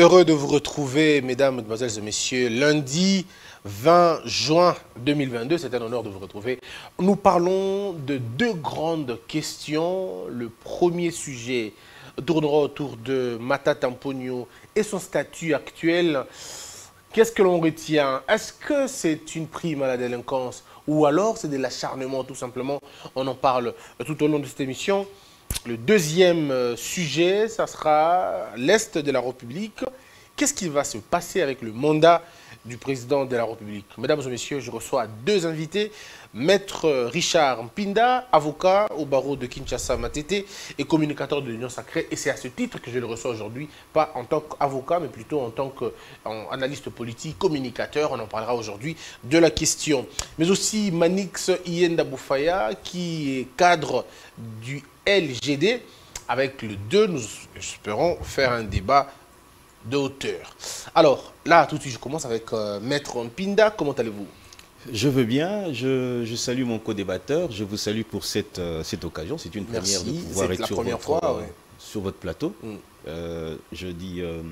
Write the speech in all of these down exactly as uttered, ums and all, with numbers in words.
Heureux de vous retrouver, mesdames, mesdemoiselles et messieurs, lundi vingt juin deux mille vingt-deux. C'est un honneur de vous retrouver. Nous parlons de deux grandes questions. Le premier sujet tournera autour de Matata Mponyo et son statut actuel. Qu'est-ce que l'on retient? Est-ce que c'est une prime à la délinquance ou alors c'est de l'acharnement tout simplement? On en parle tout au long de cette émission. Le deuxième sujet, ça sera l'Est de la République. Qu'est-ce qui va se passer avec le mandat du président de la République? Mesdames et messieurs, je reçois deux invités. Maître Richard Mpinda, avocat au barreau de Kinshasa Matete et communicateur de l'Union Sacrée. Et c'est à ce titre que je le reçois aujourd'hui, pas en tant qu'avocat, mais plutôt en tant qu'analyste politique, communicateur. On en parlera aujourd'hui de la question. Mais aussi Manix Iyenda Boufaya, qui est cadre du L G D. Avec le deux, nous espérons faire un débat de hauteur. Alors, là, tout de suite, je commence avec euh, Maître Mpinda. Comment allez-vous? Je veux bien. Je, je salue mon co-débatteur. Je vous salue pour cette, euh, cette occasion. C'est une première Merci. de pouvoir être la sur, première votre, fois, euh, ouais. sur votre plateau. Mm. Euh, je dis euh,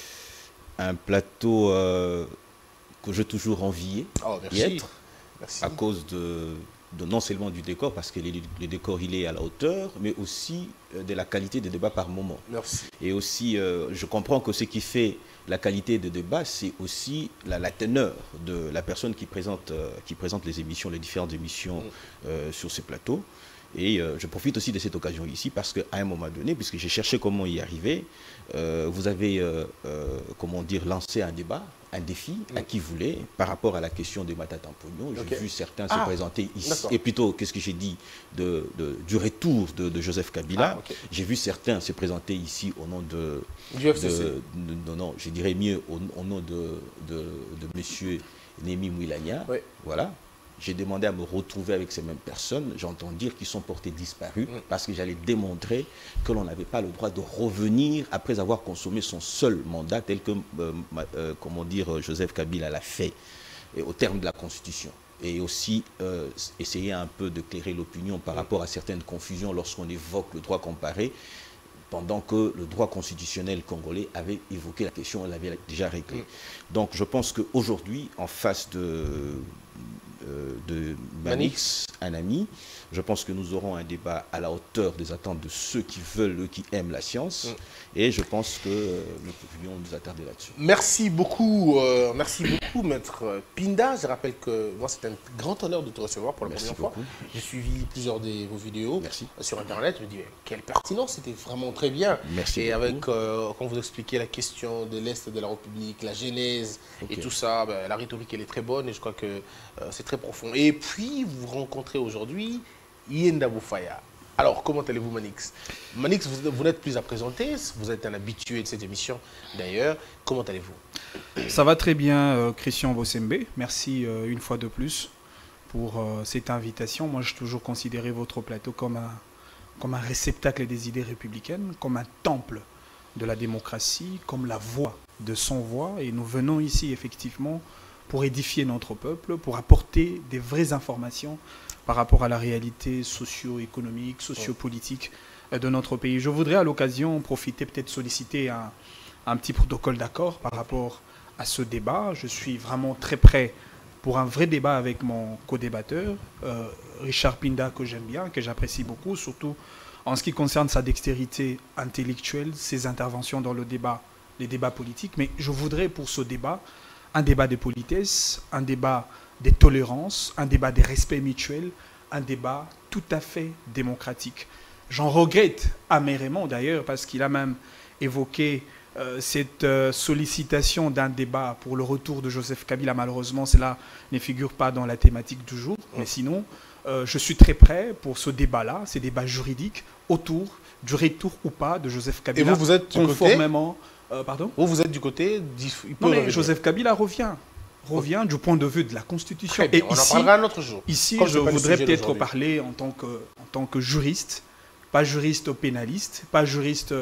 un plateau euh, que j'ai toujours envié Oh, d'y merci. être Merci. à cause de, de non seulement du décor, parce que le, le décor il est à la hauteur, mais aussi euh, de la qualité des débats par moment. Merci. Et aussi, euh, je comprends que ce qui fait la qualité des débats, c'est aussi la, la teneur de la personne qui présente, euh, qui présente les émissions, les différentes émissions euh, sur ces plateaux. Et euh, je profite aussi de cette occasion ici parce qu'à un moment donné, puisque j'ai cherché comment y arriver, euh, vous avez, euh, euh, comment dire, lancé un débat, un défi mm. à qui voulait par rapport à la question de Matata Mponyo. J'ai okay. vu certains ah, se présenter ici. Et plutôt, qu'est-ce que j'ai dit de, de, du retour de, de Joseph Kabila. Ah, okay. J'ai vu certains se présenter ici au nom de... Du F C C. De, de, de, non, je dirais mieux au, au nom de, de, de M. Némi Mouilania. Oui. Voilà. J'ai demandé à me retrouver avec ces mêmes personnes. J'entends dire qu'ils sont portés disparus mmh. parce que j'allais démontrer que l'on n'avait pas le droit de revenir après avoir consommé son seul mandat tel que, euh, euh, comment dire, Joseph Kabila l'a fait et au terme de la Constitution. Et aussi euh, essayer un peu d'éclairer l'opinion par mmh. rapport à certaines confusions lorsqu'on évoque le droit comparé, pendant que le droit constitutionnel congolais avait évoqué la question, on l'avait déjà réglé. Mmh. Donc je pense qu'aujourd'hui, en face de... Euh, de Manix, un ami. Je pense que nous aurons un débat à la hauteur des attentes de ceux qui veulent, qui aiment la science. Mm. Et je pense que euh, nous pourrions nous attarder là-dessus. Merci beaucoup, euh, merci beaucoup, Maître Pinda. Je rappelle que moi, c'est un grand honneur de te recevoir pour la merci première beaucoup. fois. J'ai suivi plusieurs de vos vidéos merci. sur Internet. Je me dis, quelle pertinence, c'était vraiment très bien. Merci et beaucoup. avec, euh, quand vous expliquez la question de l'Est de la République, la genèse okay. et tout ça, ben, la rhétorique, elle est très bonne et je crois que euh, c'est très profond. Et puis, vous rencontrez aujourd'hui Iyenda Boufaya. Alors, comment allez-vous, Manix? Manix, vous, vous n'êtes plus à présenter, vous êtes un habitué de cette émission, d'ailleurs. Comment allez-vous? Ça va très bien, euh, Christian Bossembe. Merci euh, une fois de plus pour euh, cette invitation. Moi, j'ai toujours considéré votre plateau comme un, comme un réceptacle des idées républicaines, comme un temple de la démocratie, comme la voix de son voix. Et nous venons ici, effectivement, pour édifier notre peuple, pour apporter des vraies informations par rapport à la réalité socio-économique, socio-politique de notre pays. Je voudrais à l'occasion profiter, peut-être solliciter un, un petit protocole d'accord par rapport à ce débat. Je suis vraiment très prêt pour un vrai débat avec mon co-débatteur, euh, Richard Mpinda, que j'aime bien, que j'apprécie beaucoup, surtout en ce qui concerne sa dextérité intellectuelle, ses interventions dans le débat, les débats politiques. Mais je voudrais pour ce débat un débat de politesse, un débat de tolérance, un débat de respect mutuel, un débat tout à fait démocratique. J'en regrette amérément d'ailleurs parce qu'il a même évoqué euh, cette euh, sollicitation d'un débat pour le retour de Joseph Kabila. Malheureusement, cela ne figure pas dans la thématique du jour. Mais sinon, euh, je suis très prêt pour ce débat-là, ces débats juridiques autour du retour ou pas de Joseph Kabila. Et vous, vous êtes conformément... Euh, pardon? Vous, vous êtes du côté... Il peut non, mais Joseph Kabila revient. Revient du point de vue de la Constitution. Bien, et on ici, en parlera un autre jour. Ici, Comme je voudrais peut-être parler en tant, que, en tant que juriste, pas juriste pénaliste, pas juriste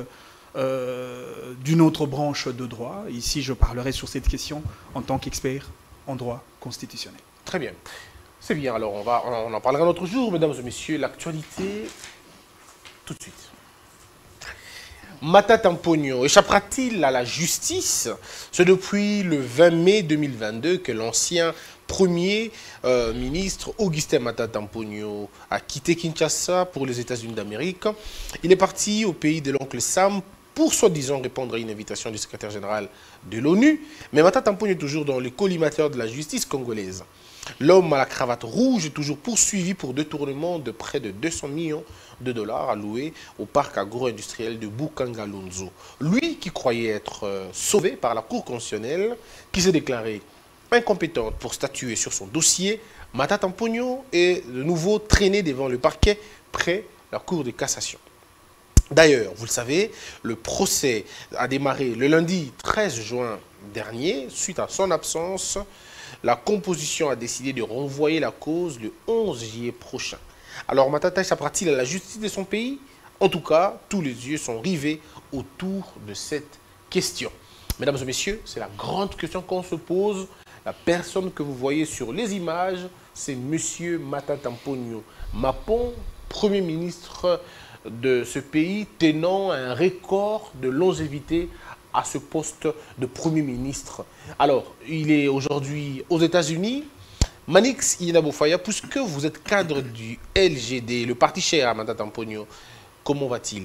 euh, d'une autre branche de droit. Ici, je parlerai sur cette question en tant qu'expert en droit constitutionnel. Très bien. C'est bien. Alors, on, va, on en parlera un autre jour, mesdames et messieurs. L'actualité, tout de suite. Matata Mponyo échappera-t-il à la justice? C'est depuis le vingt mai deux mille vingt-deux que l'ancien Premier euh, ministre Augustin Matata Mponyo a quitté Kinshasa pour les États-Unis d'Amérique. Il est parti au pays de l'oncle Sam pour soi-disant répondre à une invitation du secrétaire général de l'ONU. Mais Matata Mponyo est toujours dans le collimateur de la justice congolaise. L'homme à la cravate rouge est toujours poursuivi pour détournement de près de deux cents millions de dollars alloués au parc agro-industriel de Bukangalonzo. Lui qui croyait être euh, sauvé par la Cour constitutionnelle, qui s'est déclarée incompétente pour statuer sur son dossier, Matata Mponyo est de nouveau traîné devant le parquet près la Cour de cassation. D'ailleurs, vous le savez, le procès a démarré le lundi treize juin dernier. Suite à son absence, la composition a décidé de renvoyer la cause le onze juillet prochain. Alors, Matata échappera-t-il à la justice de son pays? En tout cas, tous les yeux sont rivés autour de cette question. Mesdames et messieurs, c'est la grande question qu'on se pose. La personne que vous voyez sur les images, c'est M. Matata Mponyo Mapon, Premier ministre de ce pays, tenant un record de longévité à ce poste de Premier ministre. Alors, il est aujourd'hui aux États-Unis. Manix Inabofaya, puisque vous êtes cadre du L G D, le parti cher à Matata Mponyo, comment va-t-il?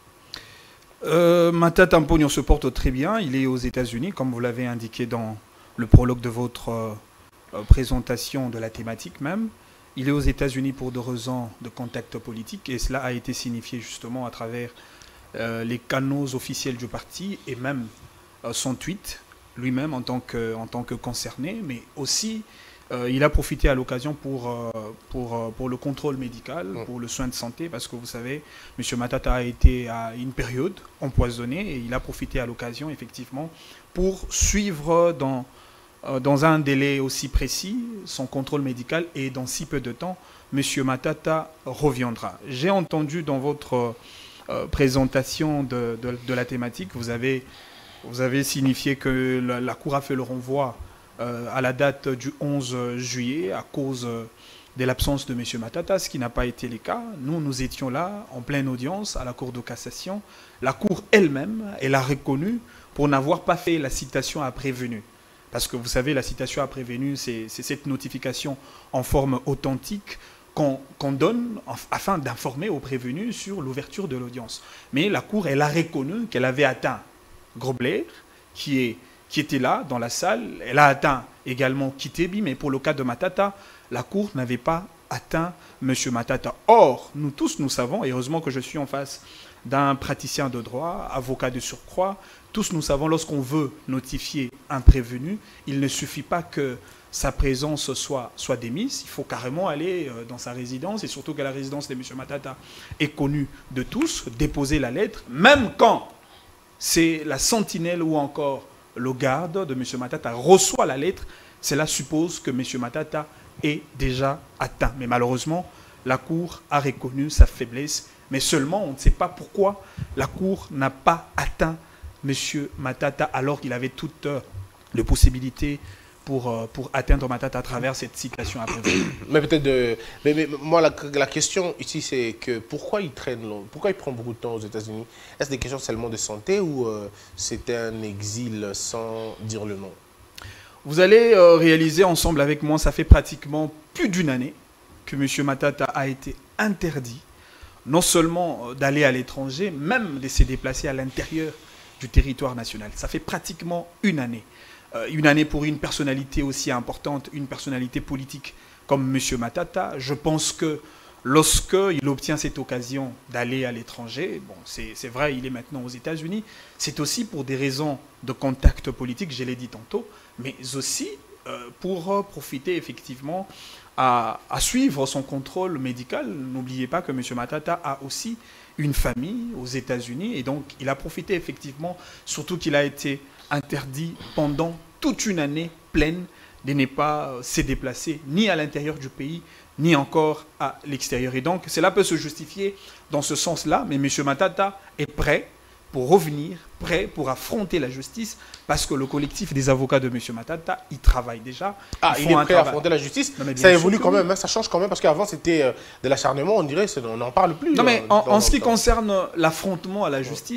euh, Matata Mponyo se porte très bien. Il est aux États-Unis, comme vous l'avez indiqué dans le prologue de votre euh, présentation de la thématique même. Il est aux États-Unis pour deux raisons de contact politique et cela a été signifié justement à travers euh, les canaux officiels du parti et même euh, son tweet lui-même en tant que, en tant que concerné, mais aussi euh, il a profité à l'occasion pour, euh, pour, euh, pour le contrôle médical, pour le soin de santé, parce que vous savez, M. Matata a été à une période empoisonnée et il a profité à l'occasion effectivement pour suivre dans dans un délai aussi précis, son contrôle médical, et dans si peu de temps, M. Matata reviendra. J'ai entendu dans votre euh, présentation de, de, de la thématique, vous avez, vous avez signifié que la, la Cour a fait le renvoi euh, à la date du onze juillet à cause de l'absence de M. Matata, ce qui n'a pas été le cas. Nous, nous étions là, en pleine audience, à la Cour de cassation. La Cour elle-même, elle a reconnu pour n'avoir pas fait la citation à prévenu. Parce que vous savez, la citation à prévenu, c'est cette notification en forme authentique qu'on qu'on donne afin d'informer aux prévenus sur l'ouverture de l'audience. Mais la Cour, elle a reconnu qu'elle avait atteint Grobler, qui, est, qui était là, dans la salle. Elle a atteint également Kitebi, mais pour le cas de Matata, la Cour n'avait pas atteint M. Matata. Or, nous tous, nous savons, et heureusement que je suis en face d'un praticien de droit, avocat de surcroît, tous nous savons, lorsqu'on veut notifier un prévenu, il ne suffit pas que sa présence soit, soit démise, il faut carrément aller dans sa résidence, et surtout que la résidence de M. Matata est connue de tous, déposer la lettre, même quand c'est la sentinelle ou encore le garde de M. Matata reçoit la lettre, cela suppose que M. Matata est déjà atteint. Mais malheureusement, la Cour a reconnu sa faiblesse, mais seulement on ne sait pas pourquoi la Cour n'a pas atteint M. Matata alors qu'il avait toutes les possibilités pour, pour atteindre Matata à travers cette citation à prévenir. Mais peut-être de... Mais, mais moi, la, la question ici, c'est que pourquoi il traîne, pourquoi il prend beaucoup de temps aux États-Unis? Est-ce des questions seulement de santé ou euh, c'était un exil sans dire le nom? Vous allez euh, réaliser ensemble avec moi, ça fait pratiquement plus d'une année que M. Matata a été interdit non seulement d'aller à l'étranger, même de se déplacer à l'intérieur du territoire national. Ça fait pratiquement une année. Euh, une année pour une personnalité aussi importante, une personnalité politique comme M. Matata. Je pense que lorsqu'il obtient cette occasion d'aller à l'étranger, bon, c'est vrai, il est maintenant aux États-Unis, c'est aussi pour des raisons de contact politique, je l'ai dit tantôt, mais aussi euh, pour profiter effectivement à, à suivre son contrôle médical. N'oubliez pas que M. Matata a aussi une famille aux États-Unis et donc il a profité effectivement, surtout qu'il a été interdit pendant toute une année pleine de ne pas se déplacer ni à l'intérieur du pays, ni encore à l'extérieur. Et donc cela peut se justifier dans ce sens-là, mais M. Matata est prêt pour revenir, prêt pour affronter la justice, parce que le collectif des avocats de M. Matata, il travaille déjà. Ah, il est prêt à affronter la justice. Ça évolue quand même, hein, ça change quand même, parce qu'avant c'était euh, de l'acharnement, on dirait, on n'en parle plus. Non, mais euh, en, dans, en ce qui dans... concerne l'affrontement à la justice,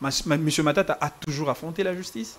M. Matata a toujours affronté la justice.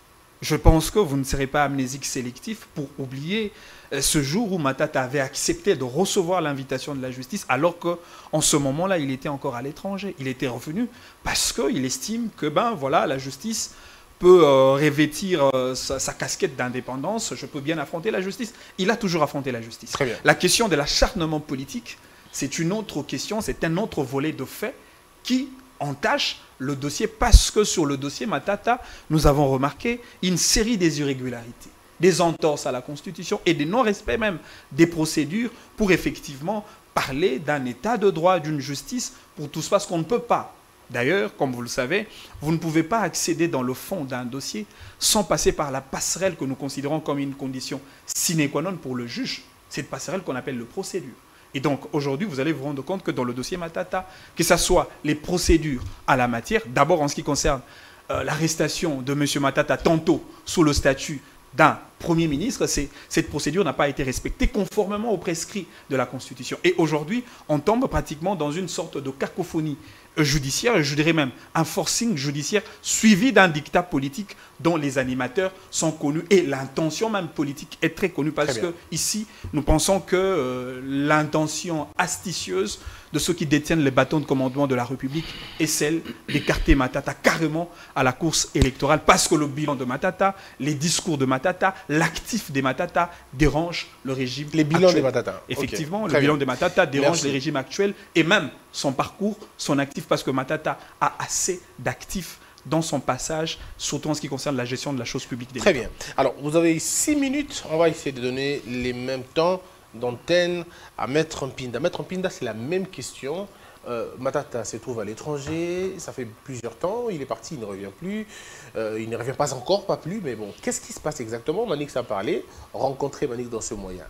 Je pense que vous ne serez pas amnésique sélectif pour oublier ce jour où Matata avait accepté de recevoir l'invitation de la justice, alors qu'en ce moment-là, il était encore à l'étranger. Il était revenu parce qu'il estime que ben, voilà, la justice peut euh, revêtir euh, sa, sa casquette d'indépendance, je peux bien affronter la justice. Il a toujours affronté la justice. Très bien. La question de l'acharnement politique, c'est une autre question, c'est un autre volet de fait qui entache le dossier, parce que sur le dossier Matata, nous avons remarqué une série des irrégularités, des entorses à la Constitution et des non-respects même des procédures pour effectivement parler d'un état de droit, d'une justice pour tout ça, parce qu'on ne peut pas. D'ailleurs, comme vous le savez, vous ne pouvez pas accéder dans le fond d'un dossier sans passer par la passerelle que nous considérons comme une condition sine qua non pour le juge, cette passerelle qu'on appelle le procédure. Et donc, aujourd'hui, vous allez vous rendre compte que dans le dossier Matata, que ce soit les procédures à la matière, d'abord en ce qui concerne euh, l'arrestation de M. Matata, tantôt sous le statut d'un Premier ministre, cette procédure n'a pas été respectée conformément aux prescrits de la Constitution. Et aujourd'hui, on tombe pratiquement dans une sorte de cacophonie judiciaire, je dirais même un forcing judiciaire suivi d'un dictat politique dont les animateurs sont connus et l'intention même politique est très connue, parce que ici, nous pensons que euh, l'intention astucieuse de ceux qui détiennent les bâtons de commandement de la République est celle d'écarter Matata carrément à la course électorale, parce que le bilan de Matata, les discours de Matata, l'actif des Matata dérange le régime Les bilans actuel. des Matata. Effectivement, Okay. le bilan bien. de Matata dérange Merci. les régimes actuels et même son parcours, son actif, parce que Matata a assez d'actifs dans son passage, surtout en ce qui concerne la gestion de la chose publique des Très bien. Alors, vous avez six minutes. On va essayer de donner les mêmes temps d'antenne à Maître Mpinda. Maître Mpinda, c'est la même question. Euh, Matata se trouve à l'étranger, ça fait plusieurs temps, il est parti, il ne revient plus, euh, il ne revient pas encore, pas plus, mais bon, qu'est-ce qui se passe exactement? Manix a parlé, rencontrer Manix dans ce moyen.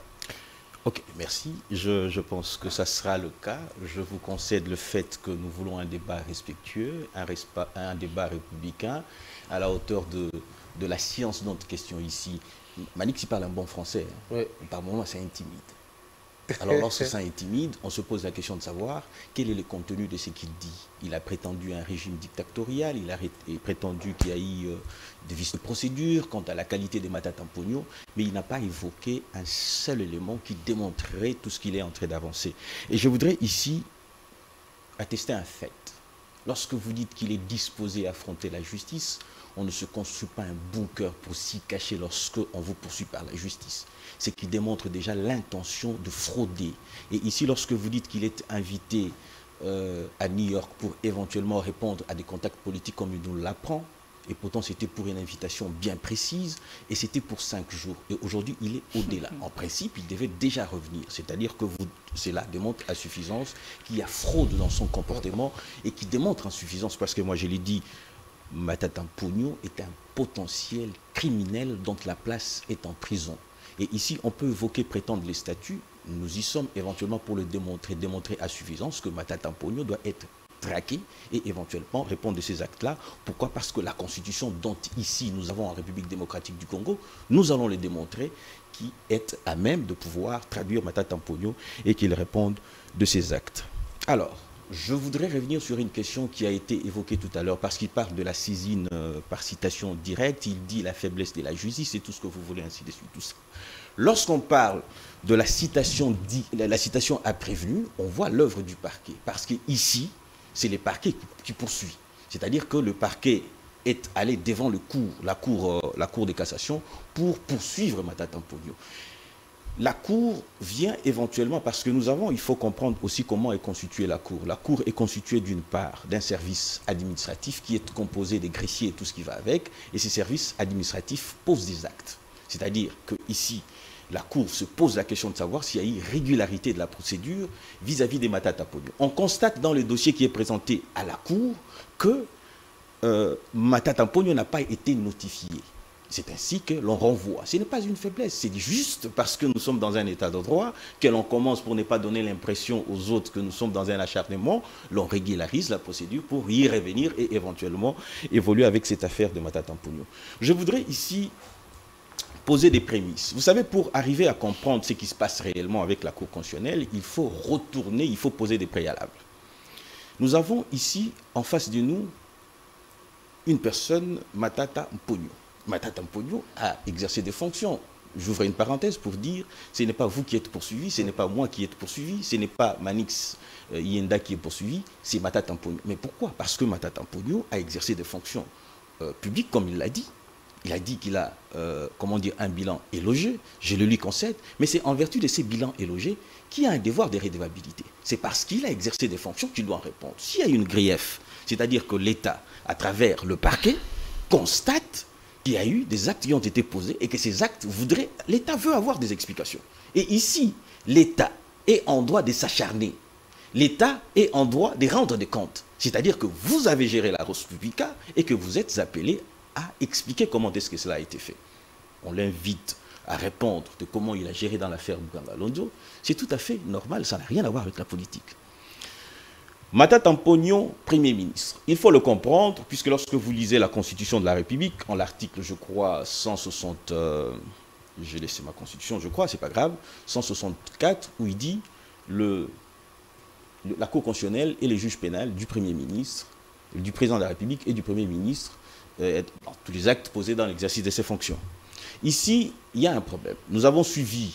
Ok, merci. Je, je pense que ça sera le cas. Je vous concède le fait que nous voulons un débat respectueux, un, respa, un débat républicain, à la hauteur de, de la science de notre question ici. Manix, il parle un bon français. Hein. Oui. Par moments, ça intimide. Alors, lorsque ça intimide, on se pose la question de savoir quel est le contenu de ce qu'il dit. Il a prétendu un régime dictatorial, il a prétendu qu'il y a eu euh, des vices de procédure quant à la qualité des Matata Ponyo, mais il n'a pas évoqué un seul élément qui démontrerait tout ce qu'il est en train d'avancer. Et je voudrais ici attester un fait. Lorsque vous dites qu'il est disposé à affronter la justice, on ne se construit pas un bunker pour s'y cacher lorsque on vous poursuit par la justice. C'est qu'il démontre déjà l'intention de frauder. Et ici, lorsque vous dites qu'il est invité euh, à New York pour éventuellement répondre à des contacts politiques comme il nous l'apprend, et pourtant c'était pour une invitation bien précise, et c'était pour cinq jours. Et aujourd'hui, il est au-delà. En principe, il devait déjà revenir. C'est-à-dire que vous, cela démontre à suffisance qu'il y a fraude dans son comportement, et qui démontre insuffisance, parce que moi je l'ai dit, Matata Ponyo est un potentiel criminel dont la place est en prison. Et ici, on peut évoquer, prétendre les statuts. Nous y sommes éventuellement pour le démontrer, démontrer à suffisance que Matata Ponyo doit être traqué et éventuellement répondre de ces actes-là. Pourquoi? Parce que la constitution dont ici nous avons en République démocratique du Congo, nous allons le démontrer, qui est à même de pouvoir traduire Matata Ponyo et qu'il réponde de ces actes. Alors, je voudrais revenir sur une question qui a été évoquée tout à l'heure, parce qu'il parle de la saisine euh, par citation directe, il dit la faiblesse de la justice et tout ce que vous voulez, ainsi de suite, tout ça. Lorsqu'on parle de la citation, dit, la, la citation à prévenu, on voit l'œuvre du parquet, parce qu'ici, c'est les parquets qui, qui poursuivent. C'est-à-dire que le parquet est allé devant le cour, la, cour, euh, la cour de cassation pour poursuivre Matata Ponyo. La Cour vient éventuellement, parce que nous avons, il faut comprendre aussi comment est constituée la Cour. La Cour est constituée d'une part d'un service administratif qui est composé des greffiers et tout ce qui va avec, et ces services administratifs posent des actes. C'est-à-dire qu'ici, la Cour se pose la question de savoir s'il y a eu régularité de la procédure vis-à-vis des Matata Ponyo. On constate dans le dossier qui est présenté à la Cour que euh, Matata Ponyo n'a pas été notifié. C'est ainsi que l'on renvoie. Ce n'est pas une faiblesse, c'est juste parce que nous sommes dans un état de droit, que l'on commence pour ne pas donner l'impression aux autres que nous sommes dans un acharnement, l'on régularise la procédure pour y revenir et éventuellement évoluer avec cette affaire de Matata Ponyo. Je voudrais ici poser des prémices. Vous savez, pour arriver à comprendre ce qui se passe réellement avec la Cour constitutionnelle, il faut retourner, il faut poser des préalables. Nous avons ici, en face de nous, une personne, Matata Mponyo. Matata Mponyo a exercé des fonctions. J'ouvre une parenthèse pour dire, ce n'est pas vous qui êtes poursuivi, ce n'est pas moi qui êtes poursuivi, ce n'est pas Manix euh, Yenda qui est poursuivi, c'est Matata Mponyo. Mais pourquoi? Parce que Matata Mponyo a exercé des fonctions euh, publiques, comme il l'a dit. Il a dit qu'il a, euh, comment dire, un bilan élogieux, je le lui concède, mais c'est en vertu de ces bilans élogieux qu'il a un devoir de rédevabilité. C'est parce qu'il a exercé des fonctions qu'il doit en répondre. S'il y a une grief, c'est-à-dire que l'État, à travers le parquet, constate qu'il y a eu des actes qui ont été posés et que ces actes voudraient... L'État veut avoir des explications. Et ici, l'État est en droit de s'acharner. L'État est en droit de rendre des comptes. C'est-à-dire que vous avez géré la Res Publica et que vous êtes appelé à expliquer comment est-ce que cela a été fait. On l'invite à répondre de comment il a géré dans l'affaire Buganga Londo. C'est tout à fait normal, ça n'a rien à voir avec la politique. Matata Mponyo, Premier ministre. Il faut le comprendre, puisque lorsque vous lisez la Constitution de la République, en l'article, je crois, cent soixante... Euh, j'ai laissé ma Constitution, je crois, c'est pas grave, cent soixante-quatre, où il dit le, le, la Cour constitutionnelle et les juges pénals du Premier ministre, du Président de la République et du Premier ministre, euh, tous les actes posés dans l'exercice de ses fonctions. Ici, il y a un problème. Nous avons suivi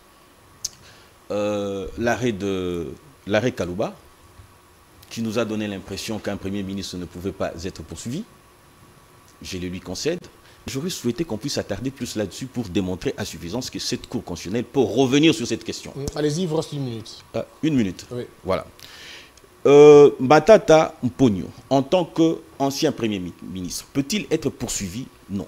euh, l'arrêt de l'arrêt Kalouba, qui nous a donné l'impression qu'un Premier ministre ne pouvait pas être poursuivi. Je le lui concède. J'aurais souhaité qu'on puisse attarder plus là-dessus pour démontrer à suffisance que cette Cour constitutionnelle peut revenir sur cette question. Allez-y, il vous reste une minute. Ah, une minute. Oui. Voilà. Euh, Matata Mponyo, en tant qu'ancien Premier ministre, peut-il être poursuivi? Non.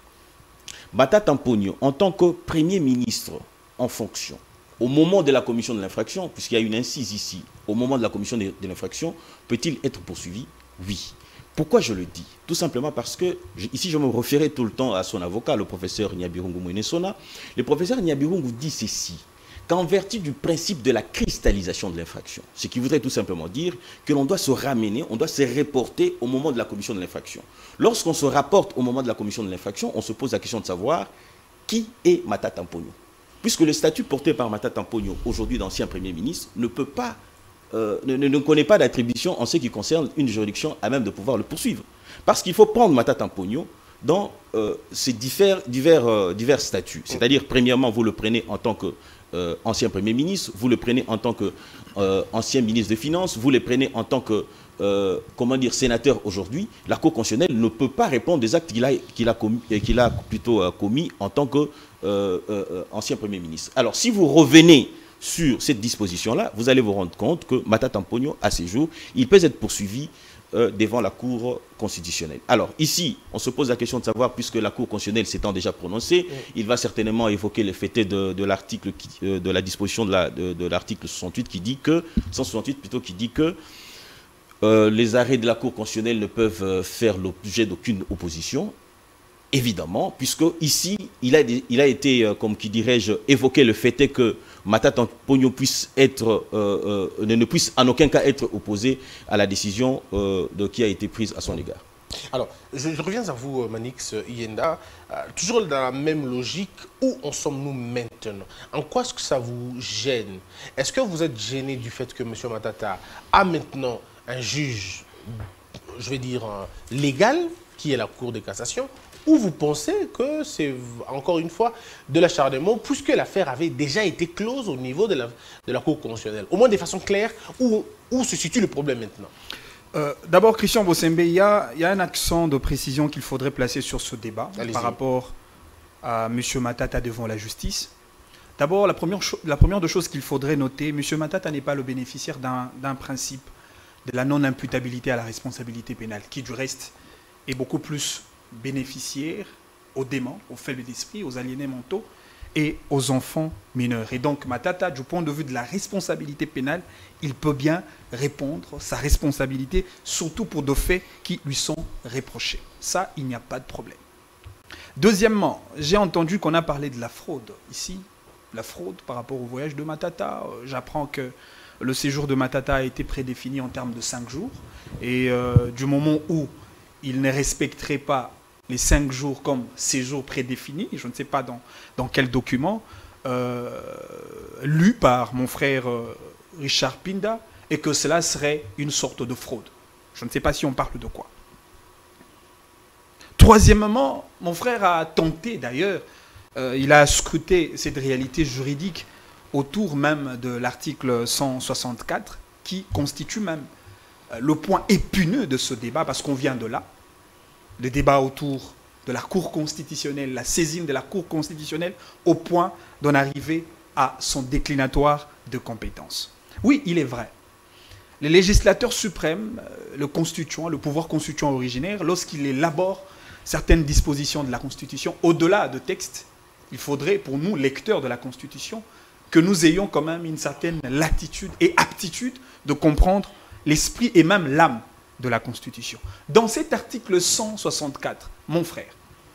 Matata Mponyo, en tant que Premier ministre en fonction, au moment de la commission de l'infraction, puisqu'il y a une incise ici, au moment de la commission de, de l'infraction, peut-il être poursuivi? Oui. Pourquoi je le dis? Tout simplement parce que, je, ici je me référais tout le temps à son avocat, le professeur Nyabirungu Mwenesona. Le professeur Nyabirungu dit ceci, qu'en vertu du principe de la cristallisation de l'infraction, ce qui voudrait tout simplement dire que l'on doit se ramener, on doit se reporter au moment de la commission de l'infraction. Lorsqu'on se rapporte au moment de la commission de l'infraction, on se pose la question de savoir qui est Matata Mponyo. Puisque le statut porté par Matata Mponyo, aujourd'hui d'ancien Premier ministre, ne peut pas, euh, ne, ne connaît pas d'attribution en ce qui concerne une juridiction à même de pouvoir le poursuivre. Parce qu'il faut prendre Matata Mponyo dans euh, ces divers, divers, euh, divers statuts. C'est-à-dire, premièrement, vous le prenez en tant que Euh, ancien Premier ministre, vous le prenez en tant que euh, ancien ministre des Finances, vous le prenez en tant que euh, comment dire, sénateur aujourd'hui. La Cour constitutionnelle ne peut pas répondre des actes qu'il a, qu'il a, commis, qu'il a plutôt euh, commis en tant que euh, euh, ancien Premier ministre. Alors, si vous revenez sur cette disposition-là, vous allez vous rendre compte que Matata Mponyo, à ces jours, il peut être poursuivi Euh, devant la Cour constitutionnelle. Alors, ici, on se pose la question de savoir, puisque la Cour constitutionnelle s'étant déjà prononcée, oui. Il va certainement évoquer les faits de, de l'article, euh, de la disposition de, la, de, de l'article soixante-huit qui dit que, cent soixante-huit plutôt, qui dit que euh, les arrêts de la Cour constitutionnelle ne peuvent euh, faire l'objet d'aucune opposition. Évidemment, puisque ici, il a, il a été, euh, comme qui dirais-je, évoqué le fait est que Matata Mponyo puisse être, euh, euh, ne puisse en aucun cas être opposé à la décision euh, de, qui a été prise à son égard. Alors, je, je reviens à vous, Manix Yenda, euh, toujours dans la même logique, où en sommes-nous maintenant? En quoi est-ce que ça vous gêne? Est-ce que vous êtes gêné du fait que M. Matata a maintenant un juge, je vais dire, euh, légal, qui est la Cour de cassation, ou vous pensez que c'est, encore une fois, de l'acharnement, puisque l'affaire avait déjà été close au niveau de la, de la Cour constitutionnelle? Au moins de façon claire, où, où se situe le problème maintenant? euh, D'abord, Christian Bosembe, il y a, il y a un accent de précision qu'il faudrait placer sur ce débat par rapport à M. Matata devant la justice. D'abord, la première, la première des choses qu'il faudrait noter, M. Matata n'est pas le bénéficiaire d'un principe de la non-imputabilité à la responsabilité pénale, qui du reste est beaucoup plus bénéficiaires aux déments, aux faibles d'esprit, aux aliénés mentaux et aux enfants mineurs. Et donc, Matata, du point de vue de la responsabilité pénale, il peut bien répondre sa responsabilité, surtout pour des faits qui lui sont reprochés. Ça, il n'y a pas de problème. Deuxièmement, j'ai entendu qu'on a parlé de la fraude ici, la fraude par rapport au voyage de Matata. J'apprends que le séjour de Matata a été prédéfini en termes de cinq jours. Et euh, du moment où il ne respecterait pas les cinq jours comme séjour prédéfini, je ne sais pas dans, dans quel document, euh, lu par mon frère euh, Richard Pinda, et que cela serait une sorte de fraude. Je ne sais pas si on parle de quoi. troisièmement, mon frère a tenté d'ailleurs, euh, il a scruté cette réalité juridique autour même de l'article cent soixante-quatre qui constitue même euh, le point épineux de ce débat parce qu'on vient de là. Le débat autour de la Cour constitutionnelle, la saisine de la Cour constitutionnelle au point d'en arriver à son déclinatoire de compétences. Oui, il est vrai. Le législateur suprême, le constituant, le pouvoir constituant originaire, lorsqu'il élabore certaines dispositions de la Constitution, au-delà de textes, il faudrait, pour nous, lecteurs de la Constitution, que nous ayons quand même une certaine latitude et aptitude de comprendre l'esprit et même l'âme de la Constitution. Dans cet article cent soixante-quatre, mon frère,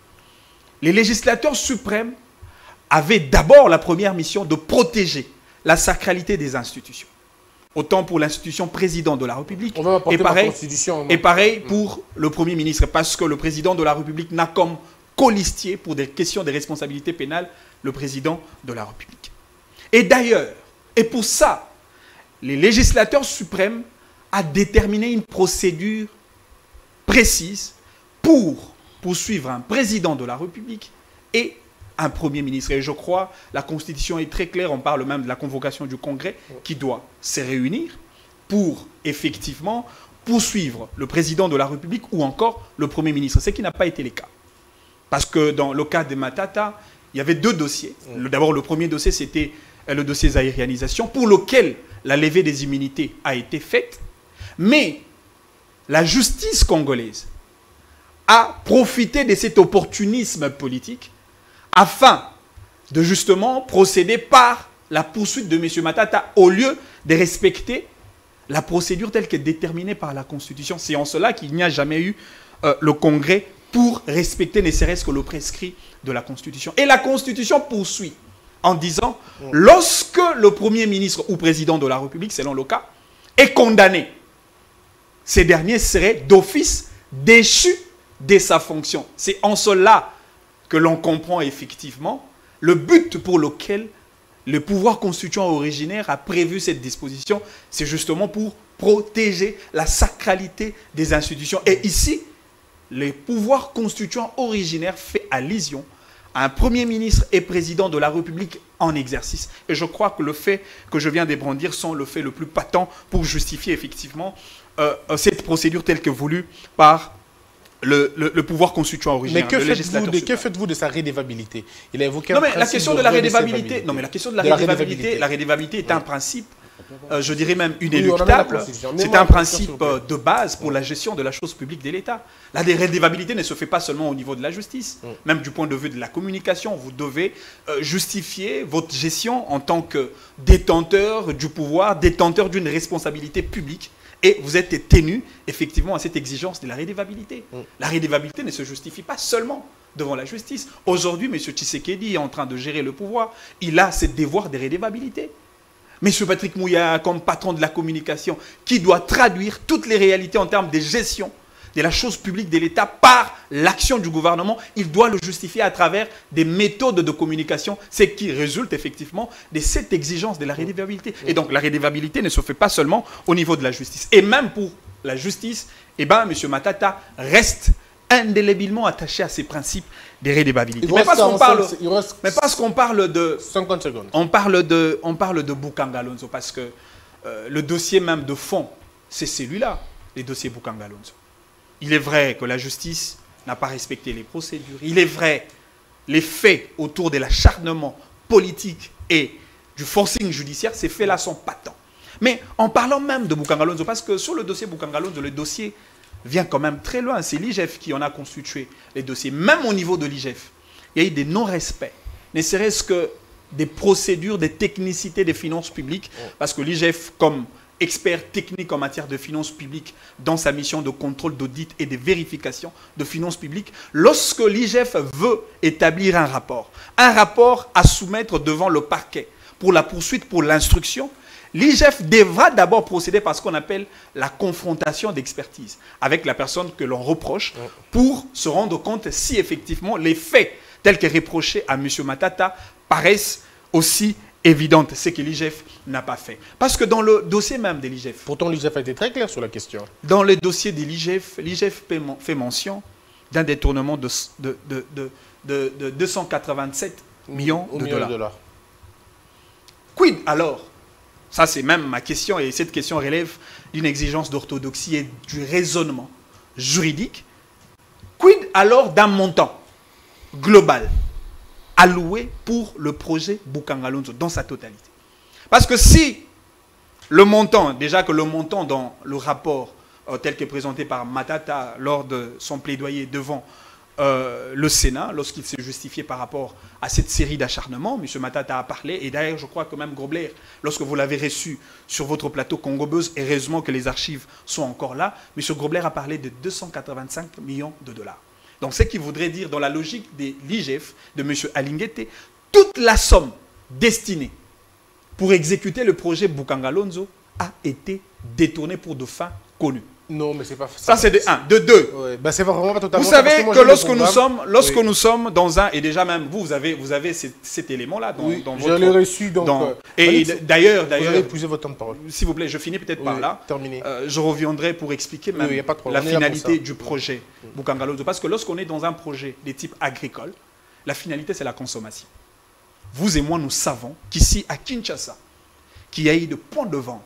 les législateurs suprêmes avaient d'abord la première mission de protéger la sacralité des institutions. Autant pour l'institution président de la République, et pareil, et pareil pour le Premier ministre, parce que le président de la République n'a comme colistier, pour des questions de responsabilité pénale, le président de la République. Et d'ailleurs, et pour ça, les législateurs suprêmes ont déterminé une procédure précise pour poursuivre un président de la République et un Premier ministre. Et je crois la Constitution est très claire, on parle même de la convocation du Congrès qui doit se réunir pour effectivement poursuivre le président de la République ou encore le Premier ministre, ce qui n'a pas été le cas. Parce que dans le cas de Matata, il y avait deux dossiers. D'abord, le premier dossier, c'était le dossier aérianisation, pour lequel la levée des immunités a été faite. Mais la justice congolaise a profité de cet opportunisme politique afin de justement procéder par la poursuite de M. Matata au lieu de respecter la procédure telle qu'elle est déterminée par la Constitution. C'est en cela qu'il n'y a jamais eu euh, le Congrès pour respecter ne serait-ce que le prescrit de la Constitution. Et la Constitution poursuit en disant, lorsque le Premier ministre ou Président de la République, selon le cas, est condamné, ces derniers seraient d'office déchus de sa fonction. C'est en cela que l'on comprend effectivement le but pour lequel le pouvoir constituant originaire a prévu cette disposition, c'est justement pour protéger la sacralité des institutions. Et ici, le pouvoir constituant originaire fait allusion à un Premier ministre et Président de la République en exercice. Et je crois que le fait que je viens de brandir sont le fait le plus patent pour justifier effectivement euh, cette procédure telle que voulue par Le, le, le pouvoir constituant originaire. Mais que faites-vous de, que faites-vous de sa rédévabilité? Il a évoqué non, un mais la question de, de la rédévabilité. Non, mais la question de la, de la rédévabilité, rédévabilité, la rédévabilité est oui. un principe, euh, je dirais même inéluctable. Oui, c'est un principe euh, de base pour oui. la gestion de la chose publique de l'État. La rédévabilité ne se fait pas seulement au niveau de la justice, oui. même du point de vue de la communication. Vous devez euh, justifier votre gestion en tant que détenteur du pouvoir, détenteur d'une responsabilité publique. Et vous êtes tenu, effectivement, à cette exigence de la rédévabilité. Mm. La rédévabilité ne se justifie pas seulement devant la justice. Aujourd'hui, M. Tshisekedi est en train de gérer le pouvoir. Il a ce devoir de rédévabilité. M. Patrick Mouya, comme patron de la communication, qui doit traduire toutes les réalités en termes de gestion de la chose publique de l'État par l'action du gouvernement, il doit le justifier à travers des méthodes de communication, ce qui résulte effectivement de cette exigence de la rédévabilité. Et donc la rédévabilité ne se fait pas seulement au niveau de la justice. Et même pour la justice, eh ben, M. Matata reste indélébilement attaché à ces principes de rédévabilité. Mais parce qu'on parle, mais parce qu'on parle de... cinquante secondes. On parle de, on parle de Boukangalonzo, parce que euh, le dossier même de fond, c'est celui-là, les dossiers Boukangalonzo. Il est vrai que la justice n'a pas respecté les procédures. Il est vrai, les faits autour de l'acharnement politique et du forcing judiciaire, ces faits-là sont patents. Mais en parlant même de Boukangalonzo, parce que sur le dossier Boukangalonzo, le dossier vient quand même très loin. C'est l'I G F qui en a constitué les dossiers. Même au niveau de l'I G F, il y a eu des non-respects. Ne serait-ce que des procédures, des technicités des finances publiques, parce que l'I G F, comme expert technique en matière de finances publiques dans sa mission de contrôle, d'audit et de vérification de finances publiques, lorsque l'I G F veut établir un rapport, un rapport à soumettre devant le parquet pour la poursuite, pour l'instruction, l'I G F devra d'abord procéder par ce qu'on appelle la confrontation d'expertise avec la personne que l'on reproche pour se rendre compte si effectivement les faits tels que reprochés à M. Matata paraissent aussi évidente, ce que l'I G F n'a pas fait. Parce que dans le dossier même de l'I G F... Pourtant, l'I G F a été très clair sur la question. Dans le dossier de l'I G F, l'I G F fait mention d'un détournement de, de, de, de, de, de deux cent quatre-vingt-sept millions de dollars. de dollars. Quid alors? Ça, c'est même ma question, et cette question relève d'une exigence d'orthodoxie et du raisonnement juridique. Quid alors d'un montant global alloué pour le projet Bukangalonzo dans sa totalité? Parce que si le montant, déjà que le montant dans le rapport euh, tel que présenté par Matata lors de son plaidoyer devant euh, le Sénat, lorsqu'il s'est justifié par rapport à cette série d'acharnements, M. Matata a parlé, et d'ailleurs je crois que même Grobler, lorsque vous l'avez reçu sur votre plateau Congo Buzz, et heureusement que les archives sont encore là, M. Grobler a parlé de deux cent quatre-vingt-cinq millions de dollars. Donc ce qui voudrait dire, dans la logique de l'I G F, de M. Alinguete, toute la somme destinée pour exécuter le projet Bukangalonzo a été détournée pour de fins connues. Non, mais c'est pas ça. Ça, c'est de un. De deux. Ouais, ben c'est vraiment pas totalement. Vous savez que, que lorsque nous sommes, lorsque oui. nous sommes dans un, et déjà même vous, vous avez, vous avez cet, cet élément-là dans, oui, dans votre. Je l'ai reçu donc. Dans, euh, et d'ailleurs, d'ailleurs. Vous avez épuisé votre temps de parole. S'il vous plaît, je finis peut-être oui, par là. Terminé. Euh, je reviendrai pour expliquer même oui, la finalité du projet oui. Bukangalonzo, parce que lorsqu'on est dans un projet de type agricole, la finalité c'est la consommation. Vous et moi, nous savons qu'ici à Kinshasa, qu'il y a eu de points de vente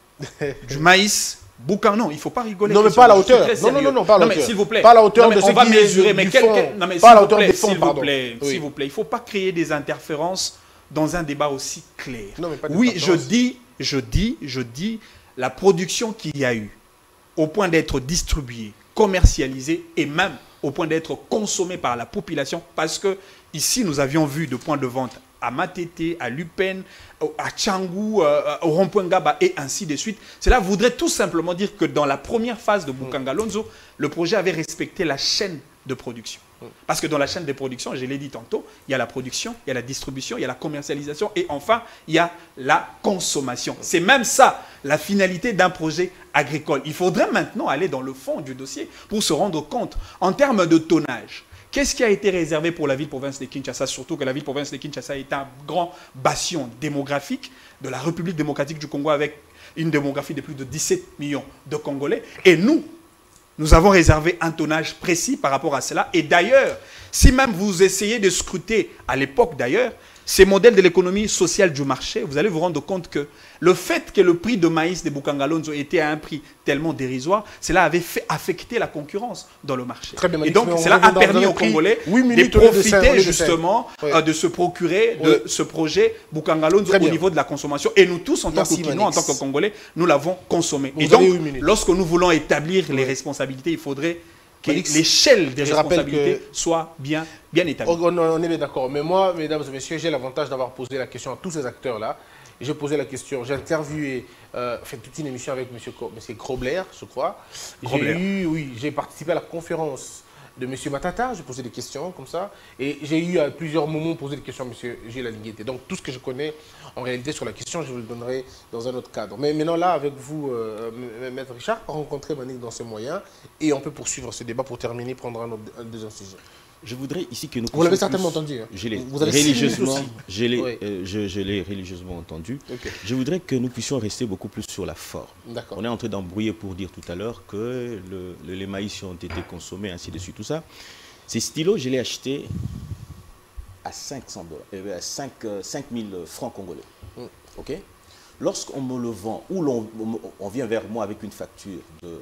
du maïs. Boucan, non, il ne faut pas rigoler. Non, mais pas à la hauteur. Non, non, non, non, pas à la hauteur. Non, mais s'il vous plaît. Pas à la hauteur non, de ce on va qui mesurer, est mais du quel, fond. quel, non, mais pas à la vous hauteur plaît, des fonds, s'il vous pardon. plaît, Oui. s'il vous plaît. Il ne faut pas créer des interférences dans un débat aussi clair. Non, mais pas oui, je dis, je dis, je dis, la production qu'il y a eu, au point d'être distribuée, commercialisée et même au point d'être consommée par la population, parce que ici, nous avions vu de points de vente à Matete, à Lupen, à Tchangou, euh, au rond-point Gaba et ainsi de suite. Cela voudrait tout simplement dire que dans la première phase de Bukangalonzo, le projet avait respecté la chaîne de production. Parce que dans la chaîne de production, je l'ai dit tantôt, il y a la production, il y a la distribution, il y a la commercialisation et enfin, il y a la consommation. C'est même ça, la finalité d'un projet agricole. Il faudrait maintenant aller dans le fond du dossier pour se rendre compte, en termes de tonnage, qu'est-ce qui a été réservé pour la ville-province de Kinshasa, surtout que la ville-province de Kinshasa est un grand bastion démographique de la République démocratique du Congo avec une démographie de plus de dix-sept millions de Congolais. Et nous, nous avons réservé un tonnage précis par rapport à cela. Et d'ailleurs, si même vous essayez de scruter, à l'époque d'ailleurs, ces modèles de l'économie sociale du marché, vous allez vous rendre compte que le fait que le prix de maïs de Bukangalonzo était à un prix tellement dérisoire, cela avait fait affecter la concurrence dans le marché. Très bien, et donc, cela a permis aux Congolais de profiter justement oui. euh, de se procurer oui. de ce projet Bukangalonzo au niveau de la consommation. Et nous tous, en tant que Kinois, en tant que Congolais, nous l'avons consommé. Vous et donc, lorsque nous voulons établir oui. les responsabilités, il faudrait que l'échelle des responsabilités que... soit bien, bien établie. On, on est bien d'accord. Mais moi, mesdames et messieurs, j'ai l'avantage d'avoir posé la question à tous ces acteurs-là. J'ai posé la question, j'ai interviewé, euh, fait toute une émission avec M. Grobler, je crois. J'ai eu, oui, j'ai participé à la conférence de M. Matata, j'ai posé des questions comme ça. Et j'ai eu à plusieurs moments posé des questions à M. Gilles Alinguete. Donc tout ce que je connais en réalité sur la question, je vous le donnerai dans un autre cadre. Mais maintenant là, avec vous, euh, Maître Richard, rencontrer Manik dans ce moyen et on peut poursuivre ce débat pour terminer, prendre un, autre, un deuxième sujet. Je voudrais ici que nous... Vous l'avez certainement entendu. Hein. Je l'ai religieusement, je l'ai oui. euh, je, je religieusement entendu. Okay. Je voudrais que nous puissions rester beaucoup plus sur la forme. On est en train d'embrouiller pour dire tout à l'heure que le, le, les maïs ont été consommés, ainsi de suite, tout ça. Ces stylos, je l'ai acheté à cinq cents dollars, euh, à cinq mille francs congolais. Mm. Ok. Lorsqu'on me le vend, ou l'on on vient vers moi avec une facture de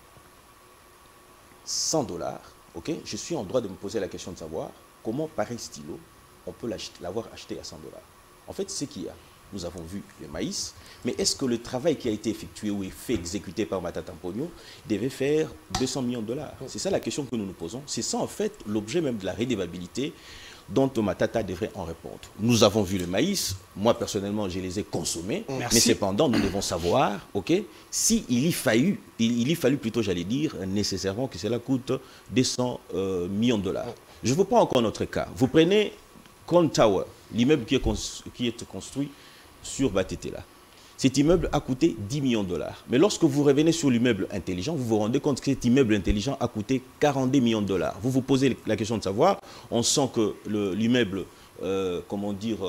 cent dollars, ok, je suis en droit de me poser la question de savoir comment pareil stylo, on peut l'avoir acheté à cent dollars. En fait, c'est qu'il y a. Nous avons vu le maïs, mais est-ce que le travail qui a été effectué ou est fait, exécuté par Matata Mponyo devait faire deux cents millions de dollars? C'est ça la question que nous nous posons. C'est ça en fait l'objet même de la redevabilité dont Matata devrait en répondre. Nous avons vu le maïs, moi personnellement je les ai consommés, Merci. mais cependant nous devons savoir, ok, si il y fallu, il, il y fallu plutôt j'allais dire nécessairement que cela coûte deux cents euh, millions de dollars. Je vous prends encore notre cas. Vous prenez Crown Tower, l'immeuble qui, qui est construit sur Batete là. Cet immeuble a coûté dix millions de dollars. Mais lorsque vous revenez sur l'immeuble intelligent, vous vous rendez compte que cet immeuble intelligent a coûté quarante-deux millions de dollars. Vous vous posez la question de savoir, on sent que l'immeuble, euh, comment dire,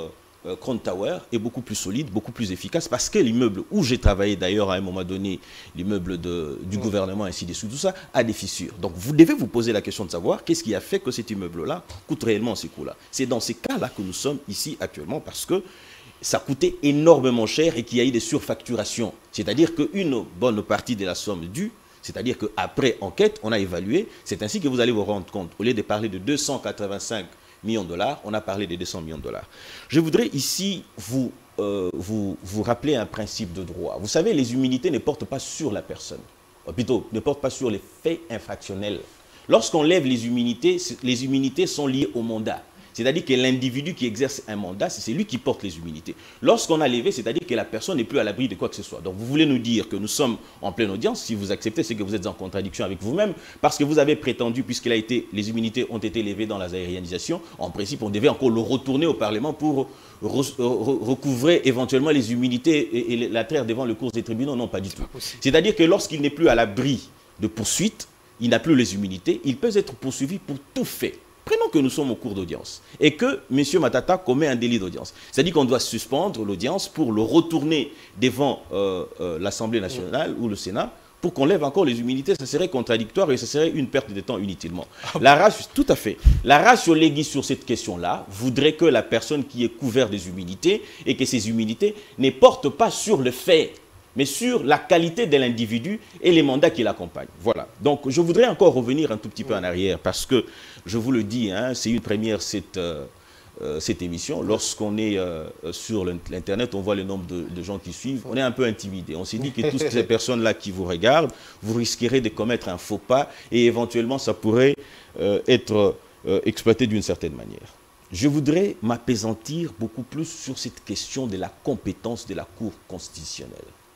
euh, Crown Tower est beaucoup plus solide, beaucoup plus efficace, parce que l'immeuble où j'ai travaillé d'ailleurs à un moment donné, l'immeuble du gouvernement, ainsi de suite, tout ça, a des fissures. Donc vous devez vous poser la question de savoir qu'est-ce qui a fait que cet immeuble-là coûte réellement ces coûts-là. C'est dans ces cas-là que nous sommes ici actuellement, parce que ça coûtait énormément cher et qu'il y a eu des surfacturations. C'est-à-dire qu'une bonne partie de la somme due, c'est-à-dire qu'après enquête, on a évalué, c'est ainsi que vous allez vous rendre compte. Au lieu de parler de deux cent quatre-vingt-cinq millions de dollars, on a parlé de deux cents millions de dollars. Je voudrais ici vous, euh, vous, vous rappeler un principe de droit. Vous savez, les immunités ne portent pas sur la personne, ou plutôt, ne portent pas sur les faits infractionnels. Lorsqu'on lève les immunités, les immunités sont liées au mandat. C'est-à-dire que l'individu qui exerce un mandat, c'est lui qui porte les immunités. Lorsqu'on a levé, c'est-à-dire que la personne n'est plus à l'abri de quoi que ce soit. Donc vous voulez nous dire que nous sommes en pleine audience. Si vous acceptez, c'est que vous êtes en contradiction avec vous-même, parce que vous avez prétendu, puisqu'il a été, les immunités ont été levées dans la aérianisation, en principe, on devait encore le retourner au Parlement pour re, re, recouvrer éventuellement les immunités et, et la traire devant le cours des tribunaux. Non, pas du tout. C'est-à-dire que lorsqu'il n'est plus à l'abri de poursuites, il n'a plus les immunités, il peut être poursuivi pour tout fait. Prenons que nous sommes au cours d'audience et que M. Matata commet un délit d'audience. C'est-à-dire qu'on doit suspendre l'audience pour le retourner devant euh, euh, l'Assemblée nationale ou le Sénat pour qu'on lève encore les immunités. Ça serait contradictoire et ça serait une perte de temps inutilement. La ratio, tout à fait. La ratio legis sur cette question-là voudrait que la personne qui est couverte des immunités et que ces immunités ne portent pas sur le fait, mais sur la qualité de l'individu et les mandats qui l'accompagnent. Voilà. Donc, je voudrais encore revenir un tout petit peu en arrière, parce que, je vous le dis, hein, c'est une première, cette, euh, euh, cette émission. Lorsqu'on est euh, sur l'Internet, on voit le nombre de, de gens qui suivent, on est un peu intimidé. On s'est dit que toutes ces personnes-là qui vous regardent, vous risquerez de commettre un faux pas, et éventuellement, ça pourrait euh, être euh, exploité d'une certaine manière. Je voudrais m'appesantir beaucoup plus sur cette question de la compétence de la Cour constitutionnelle.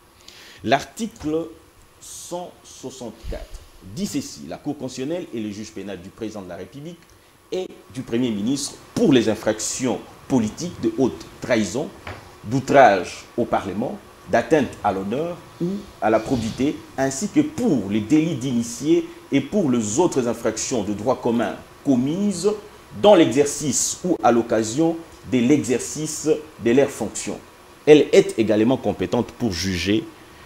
L'article cent soixante-quatre dit ceci: la Cour constitutionnelle est le juge pénal du président de la République et du Premier ministre pour les infractions politiques de haute trahison, d'outrage au Parlement, d'atteinte à l'honneur ou à la probité, ainsi que pour les délits d'initiés et pour les autres infractions de droit commun commises dans l'exercice ou à l'occasion de l'exercice de leurs fonctions. Elle est également compétente pour juger.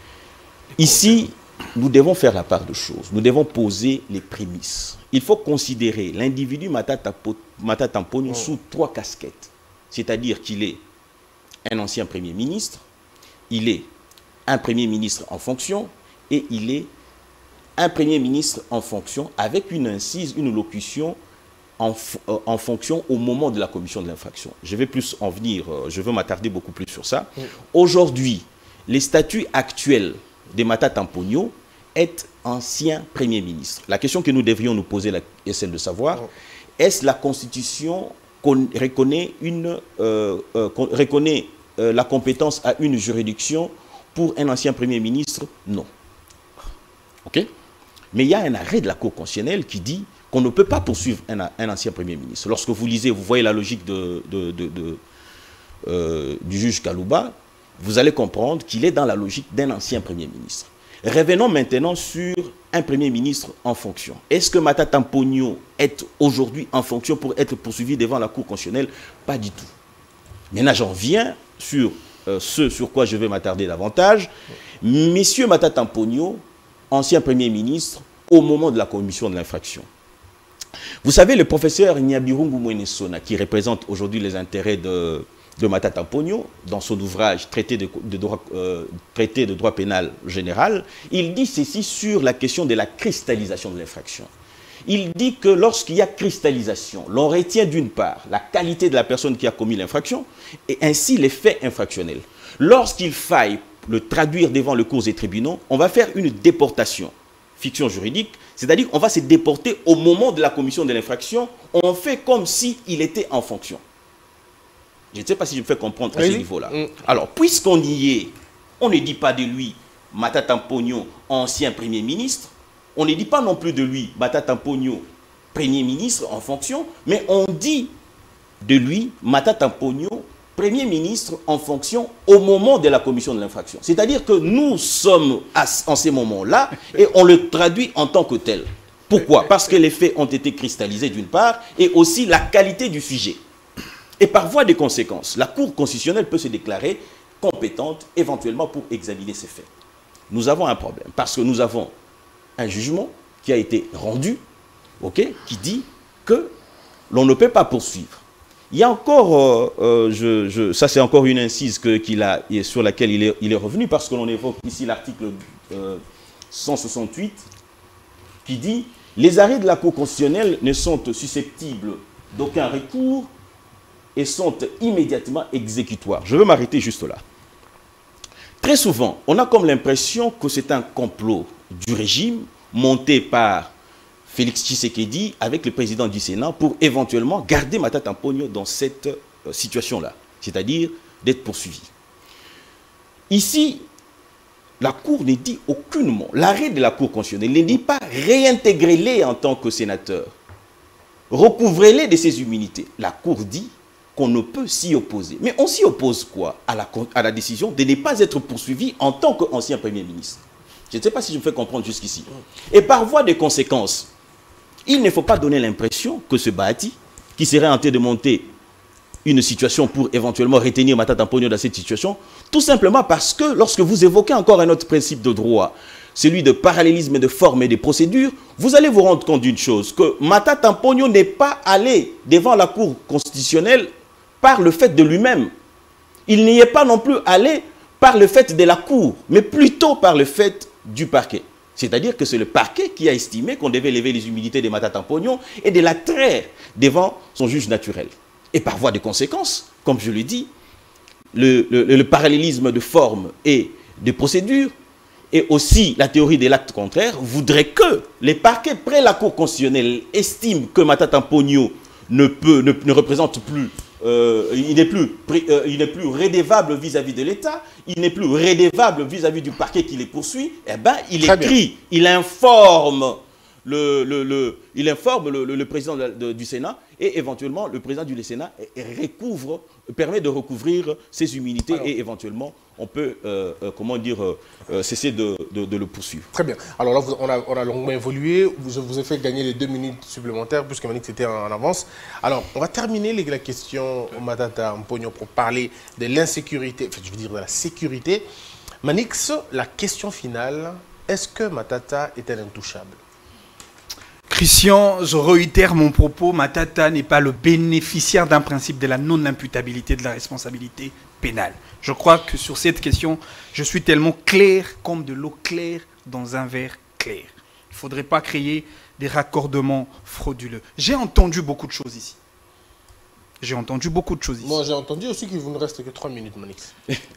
Ici, nous devons faire la part de choses. Nous devons poser les prémices. Il faut considérer l'individu Matata Tamponio sous trois casquettes. C'est-à-dire qu'il est un ancien Premier ministre, il est un Premier ministre en fonction et il est un Premier ministre en fonction avec une incise, une locution en, en fonction au moment de la commission de l'infraction. Je vais plus en venir, je veux m'attarder beaucoup plus sur ça. Aujourd'hui, les statuts actuels de Matata Tamponio est ancien Premier ministre. La question que nous devrions nous poser est celle de savoir, est-ce la Constitution qu'on reconnaît, une, euh, euh, reconnaît euh, la compétence à une juridiction pour un ancien Premier ministre? Non. OK? Mais il y a un arrêt de la Cour constitutionnelle qui dit qu'on ne peut pas poursuivre un, un ancien Premier ministre. Lorsque vous lisez, vous voyez la logique de, de, de, de, euh, du juge Kalouba, vous allez comprendre qu'il est dans la logique d'un ancien Premier ministre. Revenons maintenant sur un Premier ministre en fonction. Est-ce que Matata Tamponio est aujourd'hui en fonction pour être poursuivi devant la Cour constitutionnelle? Pas du tout. Maintenant, j'en viens sur euh, ce sur quoi je vais m'attarder davantage. Monsieur Matata Tamponio, ancien Premier ministre, au moment de la commission de l'infraction. Vous savez, le professeur Nyabirungu Mwenesona, qui représente aujourd'hui les intérêts de... de Matata Tamponio, dans son ouvrage Traité de, de, droit, euh, Traité de droit pénal général, il dit ceci sur la question de la cristallisation de l'infraction. Il dit que lorsqu'il y a cristallisation, l'on retient d'une part la qualité de la personne qui a commis l'infraction et ainsi les faits infractionnels. Lorsqu'il faille le traduire devant le cours des tribunaux, on va faire une déportation, fiction juridique, c'est-à-dire qu'on va se déporter au moment de la commission de l'infraction, on fait comme s'il était en fonction. Je ne sais pas si je me fais comprendre à oui. ce niveau-là. Mm. Alors, puisqu'on y est, on ne dit pas de lui Matata Tamponio, ancien Premier ministre. On ne dit pas non plus de lui Matata Tamponio, Premier ministre en fonction. Mais on dit de lui Matata Tamponio, Premier ministre en fonction au moment de la commission de l'infraction. C'est-à-dire que nous sommes à, en ces moments-là et on le traduit en tant que tel. Pourquoi? Parce que les faits ont été cristallisés d'une part et aussi la qualité du sujet. Et par voie de conséquences, la Cour constitutionnelle peut se déclarer compétente éventuellement pour examiner ces faits. Nous avons un problème parce que nous avons un jugement qui a été rendu, okay, qui dit que l'on ne peut pas poursuivre. Il y a encore, euh, euh, je, je, ça c'est encore une incise que, qu'il a, sur laquelle il est, il est revenu, parce que l'on évoque ici l'article euh, cent soixante-huit qui dit « Les arrêts de la Cour constitutionnelle ne sont susceptibles d'aucun recours et sont immédiatement exécutoires. » Je veux m'arrêter juste là. Très souvent, on a comme l'impression que c'est un complot du régime monté par Félix Tshisekedi avec le président du Sénat pour éventuellement garder Matata Mponyo dans cette euh, situation-là, c'est-à-dire d'être poursuivi. Ici, la Cour ne dit aucunement, l'arrêt de la Cour constitutionnelle ne dit pas réintégrez-les en tant que sénateur, recouvrez-les de ses immunités. La Cour dit qu'on ne peut s'y opposer. Mais on s'y oppose quoi à la, à la décision de ne pas être poursuivi en tant qu'ancien Premier ministre. Je ne sais pas si je me fais comprendre jusqu'ici. Et par voie de conséquences, il ne faut pas donner l'impression que ce Bahati, qui serait en train de monter une situation pour éventuellement retenir Matata Mponyo dans cette situation, tout simplement parce que lorsque vous évoquez encore un autre principe de droit, celui de parallélisme de forme et de procédure, vous allez vous rendre compte d'une chose, que Matata Mponyo n'est pas allé devant la Cour constitutionnelle par le fait de lui-même. Il n'y est pas non plus allé par le fait de la Cour, mais plutôt par le fait du parquet. C'est-à-dire que c'est le parquet qui a estimé qu'on devait lever les humilités de Matata Mponyo et de la traire devant son juge naturel. Et par voie de conséquence, comme je l'ai dit, le, le, le parallélisme de forme et de procédure et aussi la théorie de l'acte contraire voudrait que les parquets près la Cour constitutionnelle estiment que Matata Mponyo ne, peut, ne, ne représente plus, euh, il n'est plus, euh, il n'est plus rédévable vis-à-vis de l'État, il n'est plus rédévable vis-à-vis du parquet qui les poursuit, eh ben, il Très écrit, bien. il informe Le, le, le, il informe le, le, le président de, de, du Sénat et éventuellement le président du Sénat recouvre, permet de recouvrir ses immunités. Alors, et éventuellement on peut euh, euh, comment dire, euh, cesser de, de, de le poursuivre. Très bien. Alors là, vous, on, a, on a longuement évolué. Je vous ai fait gagner les deux minutes supplémentaires puisque Manix était en, en avance. Alors, on va terminer les, la question au Matata Mponyo pour parler de l'insécurité, enfin, je veux dire de la sécurité. Manix, la question finale, est-ce que Matata est un intouchable? Christian, je réitère mon propos, Matata n'est pas le bénéficiaire d'un principe de la non-imputabilité de la responsabilité pénale. Je crois que sur cette question, je suis tellement clair comme de l'eau claire dans un verre clair. Il ne faudrait pas créer des raccordements frauduleux. J'ai entendu beaucoup de choses ici. J'ai entendu beaucoup de choses ici. Moi, j'ai entendu aussi qu'il vous ne reste que trois minutes, Manix.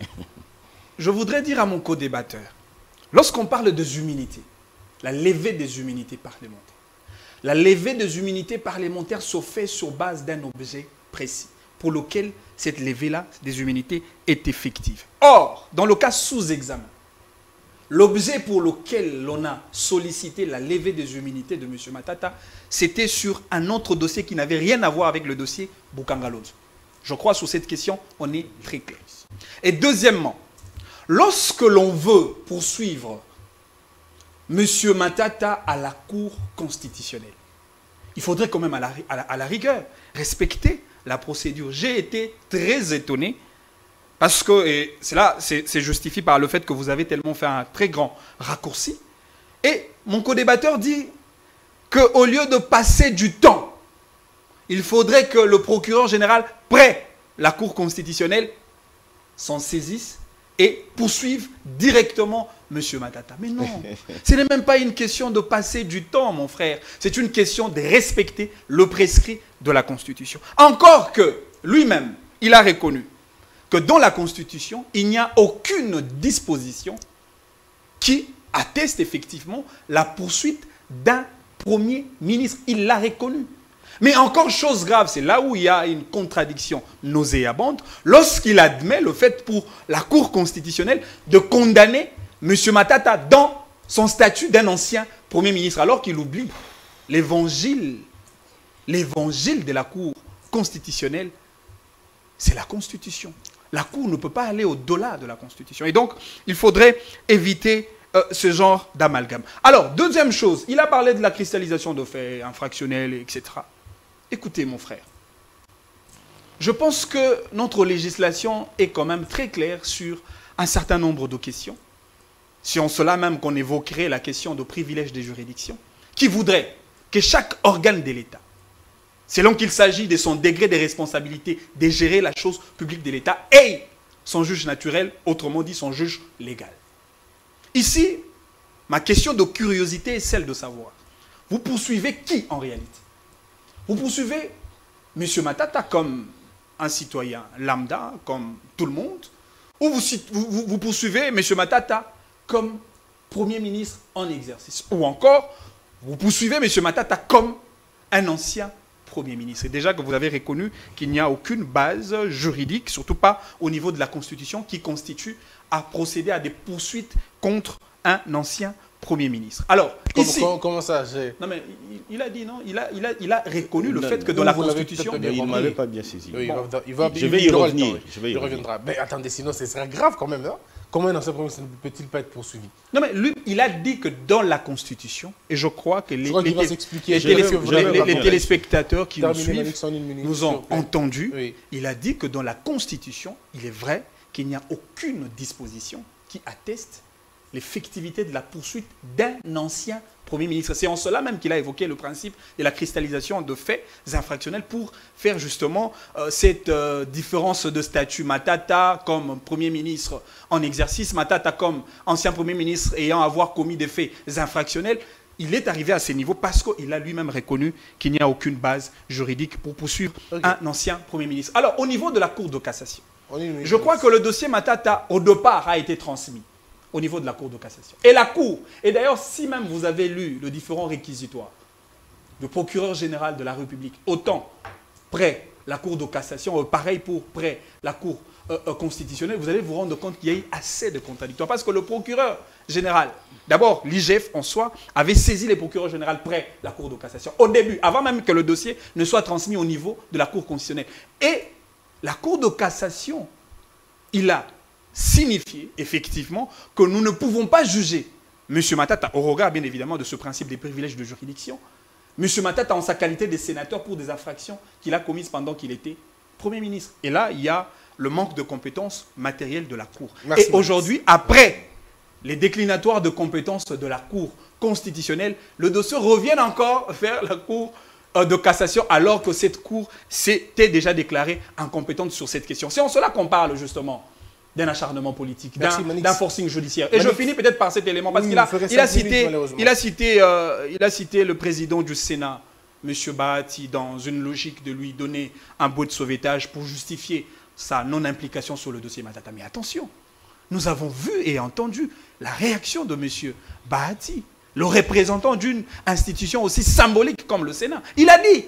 Je voudrais dire à mon co-débatteur, lorsqu'on parle des immunités, la levée des immunités parlementaires, la levée des immunités parlementaires se fait sur base d'un objet précis, pour lequel cette levée-là des immunités est effective. Or, dans le cas sous examen, l'objet pour lequel l'on a sollicité la levée des immunités de M. Matata, c'était sur un autre dossier qui n'avait rien à voir avec le dossier Boukangalonzo. Je crois sur cette question, on est très clair. Et deuxièmement, lorsque l'on veut poursuivre M. Matata à la Cour constitutionnelle, il faudrait quand même à la, à la, à la rigueur respecter la procédure. J'ai été très étonné parce que, et cela c'est justifié par le fait que vous avez tellement fait un très grand raccourci. Et mon co-débatteur dit qu'au lieu de passer du temps, il faudrait que le procureur général près la Cour constitutionnelle s'en saisisse et poursuivre directement M. Matata. Mais non, ce n'est même pas une question de passer du temps, mon frère. C'est une question de respecter le prescrit de la Constitution. Encore que lui-même, il a reconnu que dans la Constitution, il n'y a aucune disposition qui atteste effectivement la poursuite d'un Premier ministre. Il l'a reconnu. Mais encore chose grave, c'est là où il y a une contradiction nauséabonde, lorsqu'il admet le fait pour la Cour constitutionnelle de condamner M. Matata dans son statut d'un ancien Premier ministre, alors qu'il oublie l'évangile, l'évangile de la Cour constitutionnelle, c'est la Constitution. La Cour ne peut pas aller au-delà de la Constitution. Et donc, il faudrait éviter euh, ce genre d'amalgame. Alors, deuxième chose, il a parlé de la cristallisation de faits infractionnels, et cetera. Écoutez, mon frère, Je pense que notre législation est quand même très claire sur un certain nombre de questions. C'est en cela même qu'on évoquerait la question de privilège des juridictions, qui voudrait que chaque organe de l'État, selon qu'il s'agit de son degré de responsabilité de gérer la chose publique de l'État, ait son juge naturel, autrement dit son juge légal. Ici, ma question de curiosité est celle de savoir, vous poursuivez qui en réalité? Vous poursuivez M. Matata comme un citoyen lambda, comme tout le monde, ou vous, vous, vous poursuivez M. Matata comme Premier ministre en exercice, ou encore, vous poursuivez M. Matata comme un ancien Premier ministre. Et déjà que vous avez reconnu qu'il n'y a aucune base juridique, surtout pas au niveau de la Constitution, qui constitue à procéder à des poursuites contre un ancien Premier ministre. Alors, comment, ici... Comment, comment ça Non, mais il, il a dit, non, il a, il a, il a reconnu non, le fait que dans la Constitution... Il ne m'avait pas bien saisi. Oui, bon. il va, il va, je vais y revenir. Je vais y il reviendra. Mais attendez, sinon, ce sera grave quand même, non? Comment un ancien Premier ministre ne peut-il pas être poursuivi? Non, mais lui, il a dit que dans la Constitution, et je crois que les, crois les, les, les, télé, les, les téléspectateurs qui nous suivent nous ont entendu, oui. Il a dit que dans la Constitution, il est vrai qu'il n'y a aucune disposition qui atteste l'effectivité de la poursuite d'un ancien Premier ministre. C'est en cela même qu'il a évoqué le principe de la cristallisation de faits infractionnels pour faire justement euh, cette euh, différence de statut. Matata comme Premier ministre en exercice, Matata comme ancien Premier ministre ayant à avoir commis des faits infractionnels. Il est arrivé à ce niveau parce qu'il a lui-même reconnu qu'il n'y a aucune base juridique pour poursuivre okay. un ancien Premier ministre. Alors, au niveau de la Cour de cassation, je crois que le dossier Matata, au départ, a été transmis au niveau de la Cour de cassation. Et la Cour, et d'ailleurs, si même vous avez lu le différent réquisitoire du procureur général de la République, autant près la Cour de cassation, euh, pareil pour près la Cour euh, euh, constitutionnelle, vous allez vous rendre compte qu'il y a eu assez de contradictoires. Parce que le procureur général, d'abord, l'I G F en soi, avait saisi les procureurs généraux près la Cour de cassation. Au début, avant même que le dossier ne soit transmis au niveau de la Cour constitutionnelle. Et la Cour de cassation, il a signifier effectivement que nous ne pouvons pas juger M. Matata, au regard bien évidemment de ce principe des privilèges de juridiction, M. Matata en sa qualité de sénateur pour des infractions qu'il a commises pendant qu'il était Premier ministre. Et là, il y a le manque de compétences matérielles de la Cour. Merci, et aujourd'hui, après les déclinatoires de compétences de la Cour constitutionnelle, le dossier revient encore vers la Cour de cassation alors que cette Cour s'était déjà déclarée incompétente sur cette question. C'est en cela qu'on parle justement d'un acharnement politique, d'un forcing judiciaire. Et Manix. Je finis peut-être par cet élément, parce oui, qu'il a, il a, cité, il a, cité, euh, il a cité le président du Sénat, M. Bahati, dans une logique de lui donner un bout de sauvetage pour justifier sa non-implication sur le dossier Matata. Mais attention, nous avons vu et entendu la réaction de M. Bahati, le représentant d'une institution aussi symbolique comme le Sénat. Il a dit,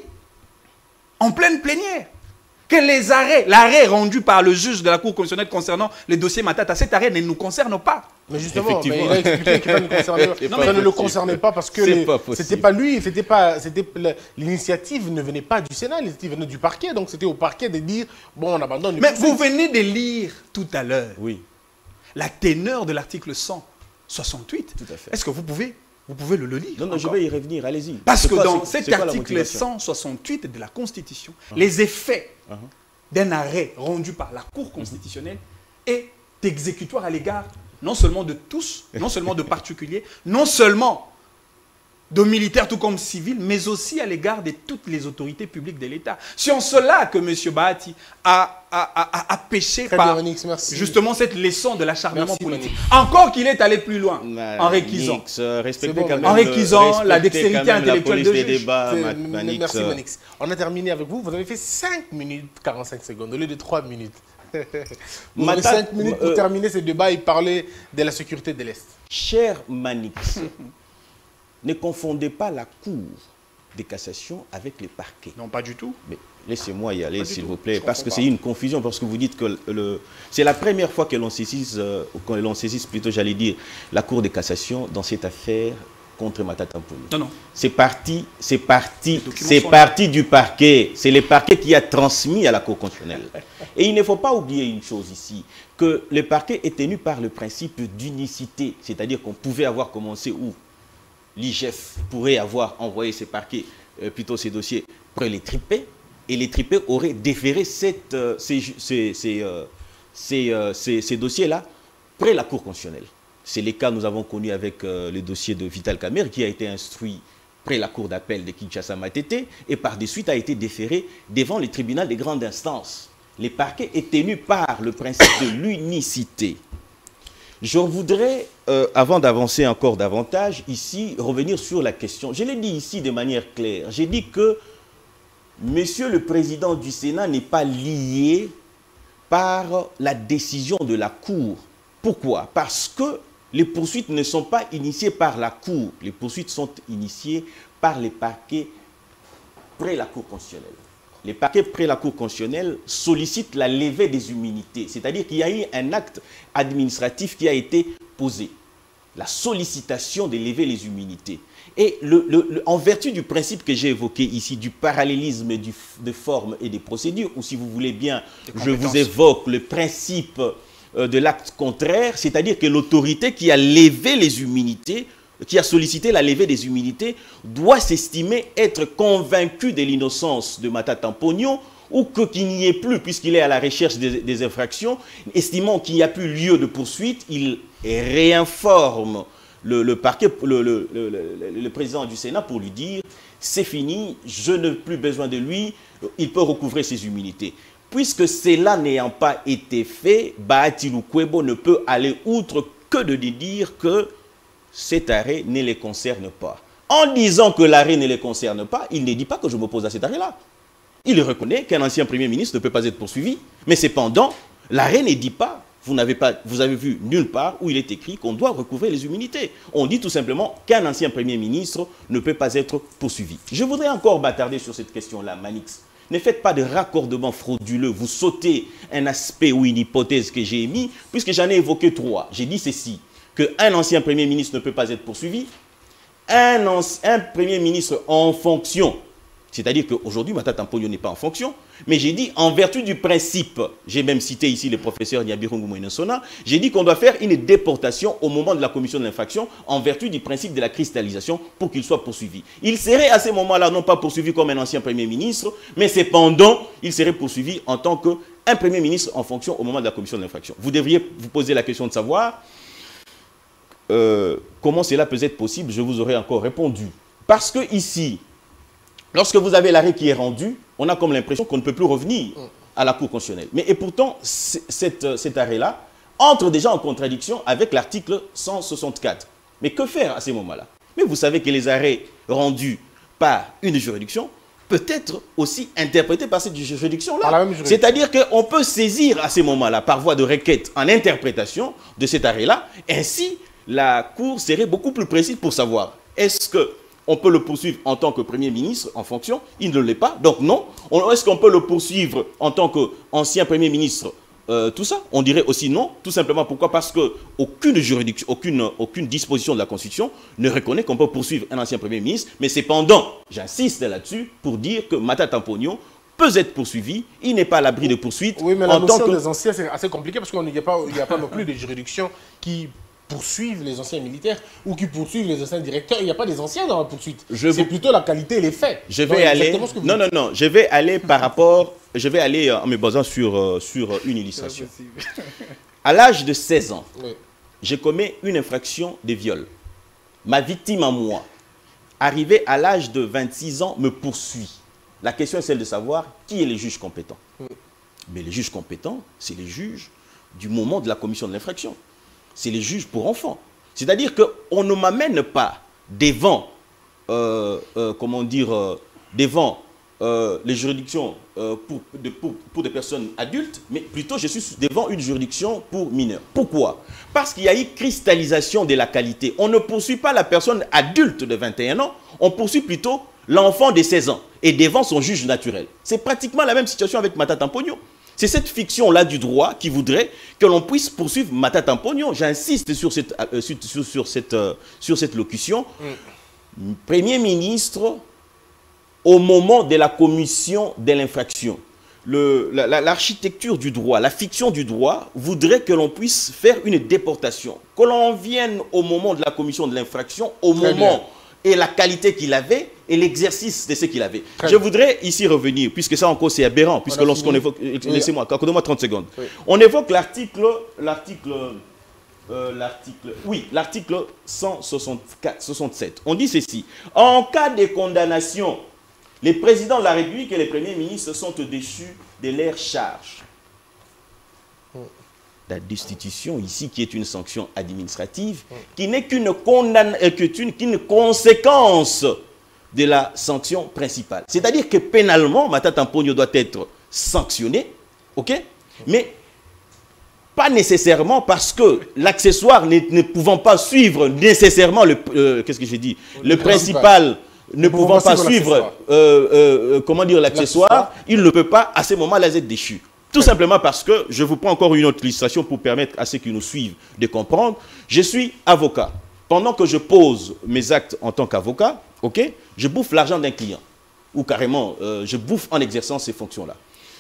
en pleine plénière, que les arrêts, l'arrêt rendu par le juge de la Cour constitutionnelle concernant le dossier Matata, cet arrêt ne nous concerne pas. Mais justement, mais il a expliqué que ça ne, concernait, non, ça ne le concernait pas parce que c'était pas lui, c'était pas, l'initiative ne venait pas du Sénat, l'initiative venait du parquet, donc c'était au parquet de dire bon, on abandonne. Mais vous venez de lire tout à l'heure oui. la teneur de l'article cent soixante-huit. Tout à fait. Est-ce que vous pouvez Vous pouvez le, le lire. Non, non, je vais y revenir, allez-y. Parce que dans cet article cent soixante-huit de la Constitution, uh-huh. les effets uh-huh. d'un arrêt rendu par la Cour constitutionnelle uh-huh. est exécutoire à l'égard non seulement de tous, non seulement de particuliers, non seulement de militaires tout comme civils, mais aussi à l'égard de toutes les autorités publiques de l'État. C'est en cela que M. Bahati a, a, a, a péché Très par bien, Manix, justement cette leçon de l'acharnement politique. Manix. Encore qu'il est allé plus loin, Manix, en réquisant, bon, quand même en réquisant la dextérité intellectuelle de juge. Débats, Manix. Merci Manix. On a terminé avec vous. Vous avez fait cinq minutes quarante-cinq secondes au lieu de trois minutes. Vous avez cinq minutes pour euh, terminer ce débat et parler de la sécurité de l'Est. Cher Manix, ne confondez pas la Cour de cassation avec les parquets. Non, pas du tout. Mais laissez-moi y aller, s'il vous plaît, parce que c'est une confusion, parce que vous dites que le, c'est la première fois que l'on saisisse, euh, que l'on saisisse plutôt, j'allais dire, la Cour de cassation dans cette affaire contre Matata Mpulu. Non, non. C'est parti, c'est parti, c'est parti du parquet. C'est le parquet qui a transmis à la Cour constitutionnelle. Et il ne faut pas oublier une chose ici, que le parquet est tenu par le principe d'unicité, c'est-à-dire qu'on pouvait avoir commencé où l'I G F pourrait avoir envoyé ses parquets, euh, plutôt ses dossiers, pour les triper, et les tripés auraient déféré cette, euh, ces, ces, ces, euh, ces, euh, ces, ces dossiers-là près la Cour constitutionnelle. C'est les cas que nous avons connus avec euh, le dossier de Vital Kamerhe qui a été instruit près la Cour d'appel de Kinshasa-Matete et par de suite a été déféré devant le tribunal de grande instance. Les parquets est tenu par le principe de l'unicité. Je voudrais, euh, avant d'avancer encore davantage, ici, revenir sur la question. Je l'ai dit ici de manière claire. J'ai dit que Monsieur le Président du Sénat n'est pas lié par la décision de la Cour. Pourquoi? Parce que les poursuites ne sont pas initiées par la Cour. Les poursuites sont initiées par les parquets près la Cour constitutionnelle. Les parquets près la Cour constitutionnelle sollicitent la levée des immunités. C'est-à-dire qu'il y a eu un acte administratif qui a été posé. La sollicitation de lever les immunités. Et le, le, le, en vertu du principe que j'ai évoqué ici, du parallélisme du, de formes et des procédures, ou si vous voulez bien, je vous évoque le principe euh, de l'acte contraire, c'est-à-dire que l'autorité qui a levé les immunités, qui a sollicité la levée des immunités, doit s'estimer être convaincu de l'innocence de Matata Pognon, ou qu'il n'y ait plus, puisqu'il est à la recherche des, des infractions, estimant qu'il n'y a plus lieu de poursuite, il réinforme le, le parquet, le, le, le, le, le président du Sénat pour lui dire « c'est fini, je n'ai plus besoin de lui, il peut recouvrer ses immunités ». Puisque cela n'ayant pas été fait, Bahati Lukwebo ne peut aller outre que de dire que cet arrêt ne les concerne pas. En disant que l'arrêt ne les concerne pas, il ne dit pas que je m'oppose à cet arrêt-là. Il reconnaît qu'un ancien Premier ministre ne peut pas être poursuivi. Mais cependant, l'arrêt ne dit pas, vous n'avez pas, vous avez vu nulle part où il est écrit qu'on doit recouvrer les immunités. On dit tout simplement qu'un ancien Premier ministre ne peut pas être poursuivi. Je voudrais encore m'attarder sur cette question-là, Manix. Ne faites pas de raccordement frauduleux. Vous sautez un aspect ou une hypothèse que j'ai émis, puisque j'en ai évoqué trois. J'ai dit ceci, qu'un ancien Premier ministre ne peut pas être poursuivi, un, un Premier ministre en fonction, c'est-à-dire qu'aujourd'hui, Matata Pognon n'est pas en fonction, mais j'ai dit, en vertu du principe, j'ai même cité ici le professeur Nyabirungu Moïnensona, j'ai dit qu'on doit faire une déportation au moment de la commission de l'infraction, en vertu du principe de la cristallisation, pour qu'il soit poursuivi. Il serait à ce moment-là non pas poursuivi comme un ancien Premier ministre, mais cependant, il serait poursuivi en tant qu'un Premier ministre en fonction au moment de la commission de l'infraction. Vous devriez vous poser la question de savoir euh, comment cela peut être possible. Je vous aurais encore répondu. Parce que ici, lorsque vous avez l'arrêt qui est rendu, on a comme l'impression qu'on ne peut plus revenir à la Cour constitutionnelle. Mais et pourtant, cette, cet arrêt-là entre déjà en contradiction avec l'article cent soixante-quatre. Mais que faire à ces moments-là? Mais vous savez que les arrêts rendus par une juridiction peuvent être aussi interprétés par cette juridiction-là. C'est-à-dire qu'on peut saisir à ces moments-là, par voie de requête, en interprétation de cet arrêt-là. Ainsi, la Cour serait beaucoup plus précise pour savoir est-ce que on peut le poursuivre en tant que Premier ministre en fonction, il ne l'est pas, donc non. Est-ce qu'on peut le poursuivre en tant qu'ancien Premier ministre, euh, tout ça? On dirait aussi non, tout simplement pourquoi? Parce qu'aucune juridiction, aucune, aucune disposition de la Constitution ne reconnaît qu'on peut poursuivre un ancien Premier ministre, mais cependant, j'insiste là-dessus pour dire que Matata Pognon peut être poursuivi, il n'est pas à l'abri de poursuite. Oui, mais la en notion tant que... des anciens, c'est assez compliqué parce qu'il n'y a pas, il n'y a pas non plus de juridiction qui poursuivent les anciens militaires ou qui poursuivent les anciens directeurs. Il n'y a pas des anciens dans la poursuite. C'est vous... plutôt la qualité et les faits. Je vais non, aller... Non, non, non. Je vais aller par rapport... Je vais aller en me basant sur, euh, sur une illustration. À l'âge de seize ans, oui. je commets une infraction de viol. Ma victime à moi, arrivée à l'âge de vingt-six ans, me poursuit. La question est celle de savoir qui est le juge compétent. Oui. Mais les juges compétents, c'est les juges du moment de la commission de l'infraction. C'est les juges pour enfants. C'est-à-dire qu'on ne m'amène pas devant, euh, euh, comment dire, euh, devant euh, les juridictions euh, pour, de, pour, pour des personnes adultes, mais plutôt je suis devant une juridiction pour mineurs. Pourquoi? Parce qu'il y a eu cristallisation de la qualité. On ne poursuit pas la personne adulte de vingt et un ans, on poursuit plutôt l'enfant de seize ans et devant son juge naturel. C'est pratiquement la même situation avec Matata Pognon. C'est cette fiction-là du droit qui voudrait que l'on puisse poursuivre Matata Pognon. J'insiste sur cette, euh, sur, sur, sur, cette, euh, sur cette locution. Mm. Premier ministre, au moment de la commission de l'infraction, l'architecture la, la, du droit, la fiction du droit voudrait que l'on puisse faire une déportation. Que l'on vienne au moment de la commission de l'infraction, au Très moment bien. et la qualité qu'il avait, et l'exercice de ce qu'il avait. Très Je bien. voudrais ici revenir, puisque ça encore c'est aberrant, puisque lorsqu'on fini. évoque, Oui. laissez-moi, accordez-moi trente secondes. Oui. On évoque l'article, l'article, euh, l'article, oui, l'article cent soixante-quatre, soixante-sept. On dit ceci: en cas de condamnation, les présidents de la République et les premiers ministres sont déchus de leurs charges. La destitution ici, qui est une sanction administrative, qui n'est qu'une condamn- euh, qu'une qu'une conséquence de la sanction principale. C'est-à-dire que pénalement, Matata Mponyo doit être sanctionné, ok? Mais pas nécessairement parce que l'accessoire ne, ne pouvant pas suivre nécessairement le, euh, qu'est-ce que j'ai dit, le, Le principal, ne pouvant pas suivre, euh, euh, comment dire, l'accessoire, il ne peut pas à ce moment-là être déchu. Tout simplement parce que, je vous prends encore une autre illustration pour permettre à ceux qui nous suivent de comprendre. Je suis avocat. Pendant que je pose mes actes en tant qu'avocat, ok, je bouffe l'argent d'un client. Ou carrément, euh, je bouffe en exerçant ces fonctions-là.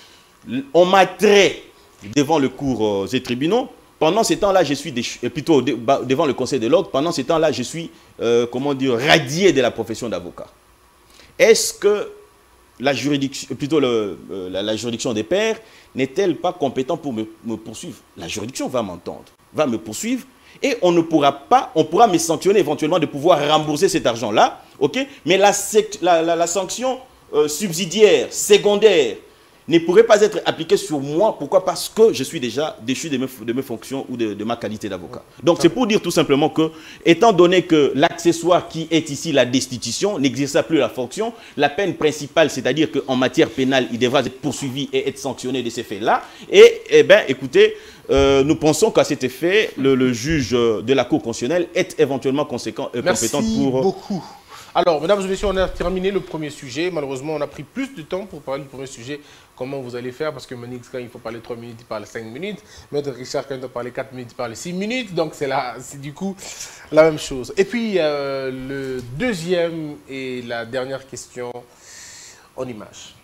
On m'a trait devant le cours euh, des tribunaux. Pendant ces temps-là, je suis déchu, plutôt de, bah, devant le conseil de l'ordre. Pendant ces temps-là, je suis, euh, comment dire, radié de la profession d'avocat. Est-ce que la juridiction, plutôt le, euh, la, la juridiction des pairs n'est-elle pas compétente pour me, me poursuivre? La juridiction va m'entendre, va me poursuivre, et on ne pourra pas, on pourra me sanctionner éventuellement de pouvoir rembourser cet argent-là, ok? Mais la, la, la, la sanction euh, subsidiaire, secondaire, ne pourrait pas être appliquée sur moi. Pourquoi? Parce que je suis déjà déchu de mes, de mes fonctions ou de, de ma qualité d'avocat. Donc c'est pour dire tout simplement que, étant donné que l'accessoire qui est ici la destitution n'exerce plus la fonction, la peine principale, c'est-à-dire qu'en matière pénale, il devra être poursuivi et être sanctionné de ces faits-là. Et, eh bien, écoutez, euh, nous pensons qu'à cet effet, le, le juge de la Cour constitutionnelle est éventuellement conséquent, euh, compétent pour... Merci beaucoup. Alors, mesdames et messieurs, on a terminé le premier sujet. Malheureusement, on a pris plus de temps pour parler du premier sujet. Comment vous allez faire? Parce que Manix, quand il faut parler trois minutes, il parle cinq minutes. Maître Richard, quand il doit parler quatre minutes, il parle six minutes. Donc, c'est du coup la même chose. Et puis, euh, le deuxième et la dernière question en image.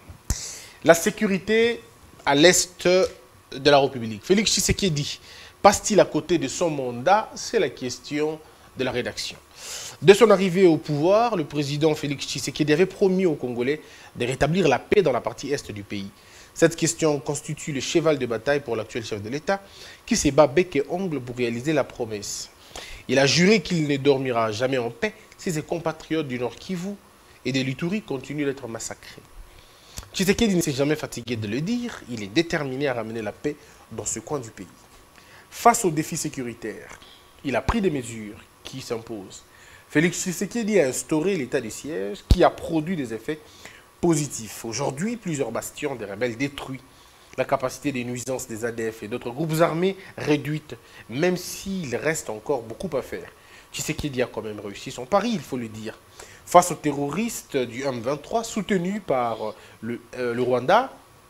La sécurité à l'est de la République. Félix Tshisekedi passe-t-il à côté de son mandat? C'est la question de la rédaction. De son arrivée au pouvoir, le président Félix Tshisekedi avait promis aux Congolais de rétablir la paix dans la partie est du pays. Cette question constitue le cheval de bataille pour l'actuel chef de l'État qui se bat bec et ongle pour réaliser la promesse. Il a juré qu'il ne dormira jamais en paix si ses compatriotes du Nord Kivu et de l'Ituri continuent d'être massacrés. Tshisekedi ne s'est jamais fatigué de le dire, il est déterminé à ramener la paix dans ce coin du pays. Face aux défis sécuritaires, il a pris des mesures qui s'imposent. Félix Tshisekedi a instauré l'état de siège qui a produit des effets positifs. Aujourd'hui, plusieurs bastions des rebelles détruits, la capacité des nuisances des A D F et d'autres groupes armés réduite, même s'il reste encore beaucoup à faire. Tshisekedi a quand même réussi son pari, il faut le dire. Face aux terroristes du M vingt-trois, soutenus par le, euh, le Rwanda,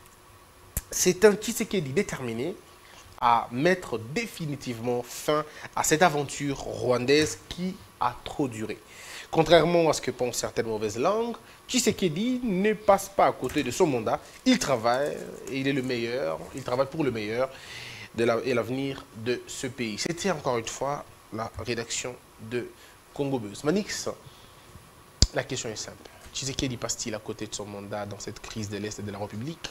c'est un Tshisekedi déterminé à mettre définitivement fin à cette aventure rwandaise qui a trop duré. Contrairement à ce que pensent certaines mauvaises langues, Tshisekedi ne passe pas à côté de son mandat. Il travaille et il est le meilleur, il travaille pour le meilleur de la, et l'avenir de ce pays. C'était encore une fois la rédaction de Congo Buzz. Manix, la question est simple. Tshisekedi passe-t-il à côté de son mandat dans cette crise de l'Est de la République?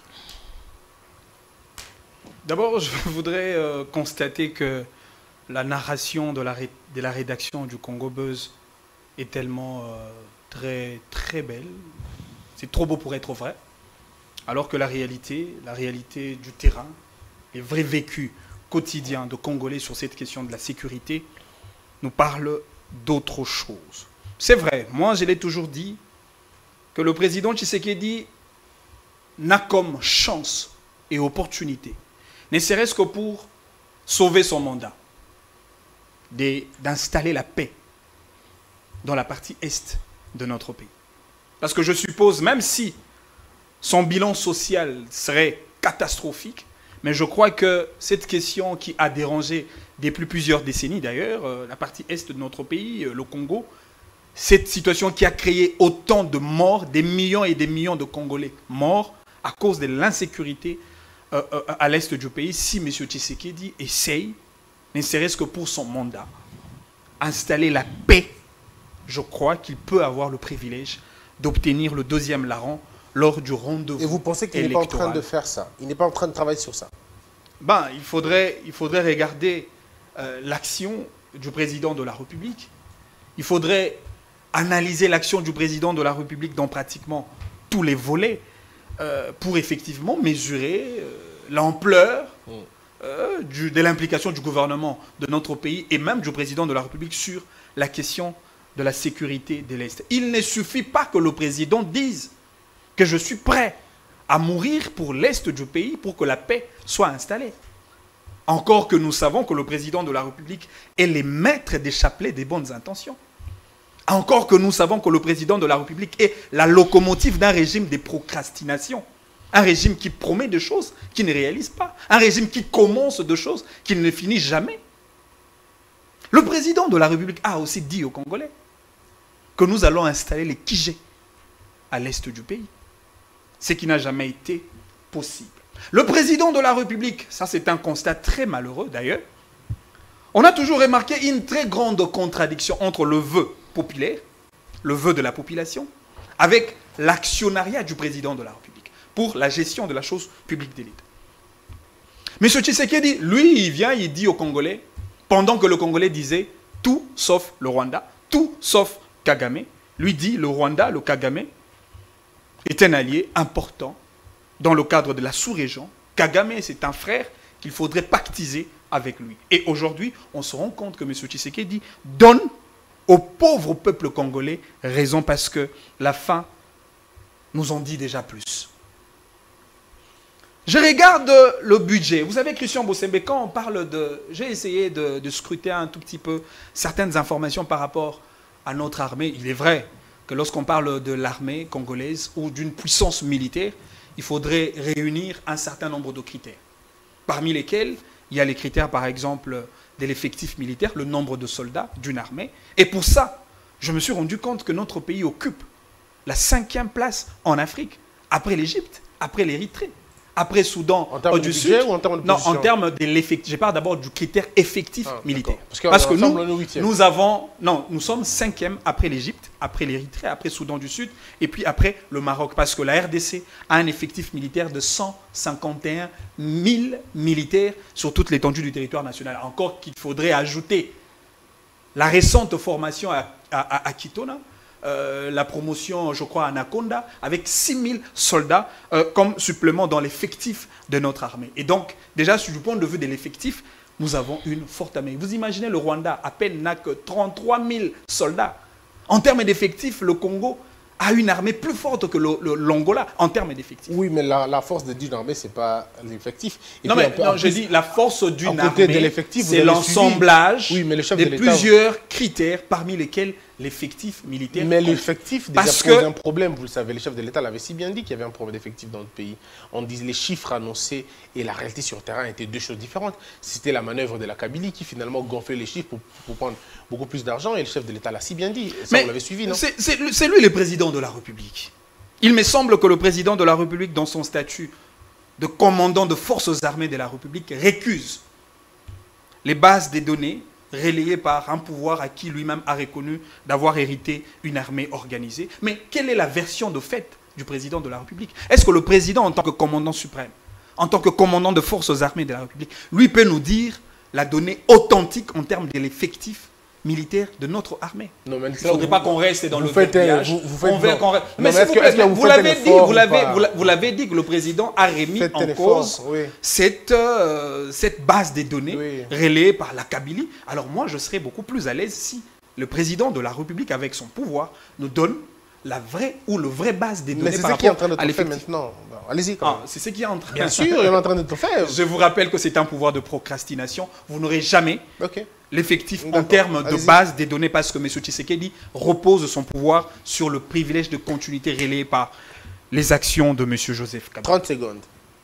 D'abord, je voudrais euh, constater que la narration de la, ré de la rédaction du Congo Buzz est tellement euh, très, très belle. C'est trop beau pour être vrai. Alors que la réalité, la réalité du terrain, les vrais vécus quotidiens de Congolais sur cette question de la sécurité nous parlent d'autre chose. C'est vrai, moi je l'ai toujours dit, que le président Tshisekedi n'a comme chance et opportunité, ne serait-ce que pour sauver son mandat, d'installer la paix dans la partie est de notre pays. Parce que je suppose, même si son bilan social serait catastrophique, mais je crois que cette question qui a dérangé depuis plusieurs décennies d'ailleurs, euh, la partie est de notre pays, euh, le Congo, cette situation qui a créé autant de morts, des millions et des millions de Congolais morts à cause de l'insécurité euh, euh, à l'est du pays, si M. Tshisekedi essaye, ne serait-ce que pour son mandat, installer la paix je crois qu'il peut avoir le privilège d'obtenir le deuxième larron lors du rendez-vous. Et vous pensez qu'il n'est pas en train de faire ça? Il n'est pas en train de travailler sur ça? Ben, il faudrait, il faudrait regarder euh, l'action du président de la République. Il faudrait analyser l'action du président de la République dans pratiquement tous les volets euh, pour effectivement mesurer euh, l'ampleur mm. euh, du, de l'implication du gouvernement de notre pays et même du président de la République sur la question de la sécurité de l'Est. Il ne suffit pas que le président dise que je suis prêt à mourir pour l'Est du pays pour que la paix soit installée. Encore que nous savons que le président de la République est le maître des chapelets des bonnes intentions. Encore que nous savons que le président de la République est la locomotive d'un régime de procrastination. Un régime qui promet des choses qui ne réalise pas. Un régime qui commence des choses qui ne finit jamais. Le président de la République a aussi dit aux Congolais que nous allons installer les K G à l'est du pays. Ce qui n'a jamais été possible. Le président de la République, ça c'est un constat très malheureux d'ailleurs, on a toujours remarqué une très grande contradiction entre le vœu populaire, le vœu de la population, avec l'actionnariat du président de la République pour la gestion de la chose publique de l'État. M. Tshisekedi, lui, il vient, il dit aux Congolais, pendant que le Congolais disait tout sauf le Rwanda, tout sauf Kagame, lui dit le Rwanda, le Kagame, est un allié important dans le cadre de la sous-région. Kagame, c'est un frère qu'il faudrait pactiser avec lui. Et aujourd'hui, on se rend compte que M. Tshisekedi donne au pauvre peuple congolais raison parce que la faim nous en dit déjà plus. Je regarde le budget. Vous savez, Christian Bossembe, quand on parle de... J'ai essayé de, de scruter un tout petit peu certaines informations par rapport à notre armée. Il est vrai que lorsqu'on parle de l'armée congolaise ou d'une puissance militaire, il faudrait réunir un certain nombre de critères. Parmi lesquels, il y a les critères, par exemple, de l'effectif militaire, le nombre de soldats d'une armée. Et pour ça, je me suis rendu compte que notre pays occupe la cinquième place en Afrique, après l'Égypte, après l'Érythrée, après Soudan en termes du de Sud. budget ou en termes de Non, position? en termes de l'effectif. Je parle d'abord du critère effectif ah, militaire. Parce que, Parce que nous, nous, nous avons, non, nous sommes cinquième après l'Égypte, après l'Érythrée, après Soudan du Sud, et puis après le Maroc. Parce que la R D C a un effectif militaire de cent cinquante et un mille militaires sur toute l'étendue du territoire national. Encore qu'il faudrait ajouter la récente formation à, à, à Kitona, Euh, la promotion, je crois, à Anaconda, avec six mille soldats euh, comme supplément dans l'effectif de notre armée. Et donc, déjà, sur le point de vue de l'effectif, nous avons une forte armée. Vous imaginez, le Rwanda, à peine n'a que trente-trois mille soldats. En termes d'effectifs, le Congo a une armée plus forte que l'Angola en termes d'effectifs. Oui, mais la, la force d'une armée, ce n'est pas l'effectif. Non, mais non, je dis la force d'une armée, c'est l'assemblage oui, de, de plusieurs critères, parmi lesquels l'effectif militaire. Mais l'effectif déjà pose que... un problème, vous le savez. Le chef de l'État l'avait si bien dit qu'il y avait un problème d'effectif dans notre pays. On disait les chiffres annoncés et la réalité sur le terrain étaient deux choses différentes. C'était la manœuvre de la Kabylie qui finalement gonflait les chiffres pour, pour prendre beaucoup plus d'argent et le chef de l'État l'a si bien dit. Ça, vous l'avez suivi, non? C'est lui le président de la République. Il me semble que le président de la République, dans son statut de commandant de forces armées de la République, récuse les bases des données relayées par un pouvoir à qui lui-même a reconnu d'avoir hérité une armée organisée. Mais quelle est la version de fait du président de la République? Est-ce que le président, en tant que commandant suprême, en tant que commandant de forces armées de la République, lui peut nous dire la donnée authentique en termes de l'effectif militaire de notre armée? Non, mais il ne faudrait pas qu'on reste dans vous le faites, verbiage. Vous, vous faites on qu'on... Mais s'il vous plaît, vous l'avez dit, vous l'avez, vous l'avez dit que le président a remis faites en cause oui. cette, euh, cette base des données oui. relayée par la Kabylie. Alors moi, je serais beaucoup plus à l'aise si le président de la République, avec son pouvoir, nous donne la vraie ou le vrai base des données. Mais c'est ce qui est en train de se faire maintenant. Bon, allez-y. Ah, c'est ce qui est en train. Bien sûr, il est en train de se faire. Je vous rappelle que c'est un pouvoir de procrastination. Vous n'aurez jamais okay. l'effectif en termes de base des données parce que M. Tshisekedi repose son pouvoir sur le privilège de continuité relayé par les actions de M. Joseph Kabila. trente secondes.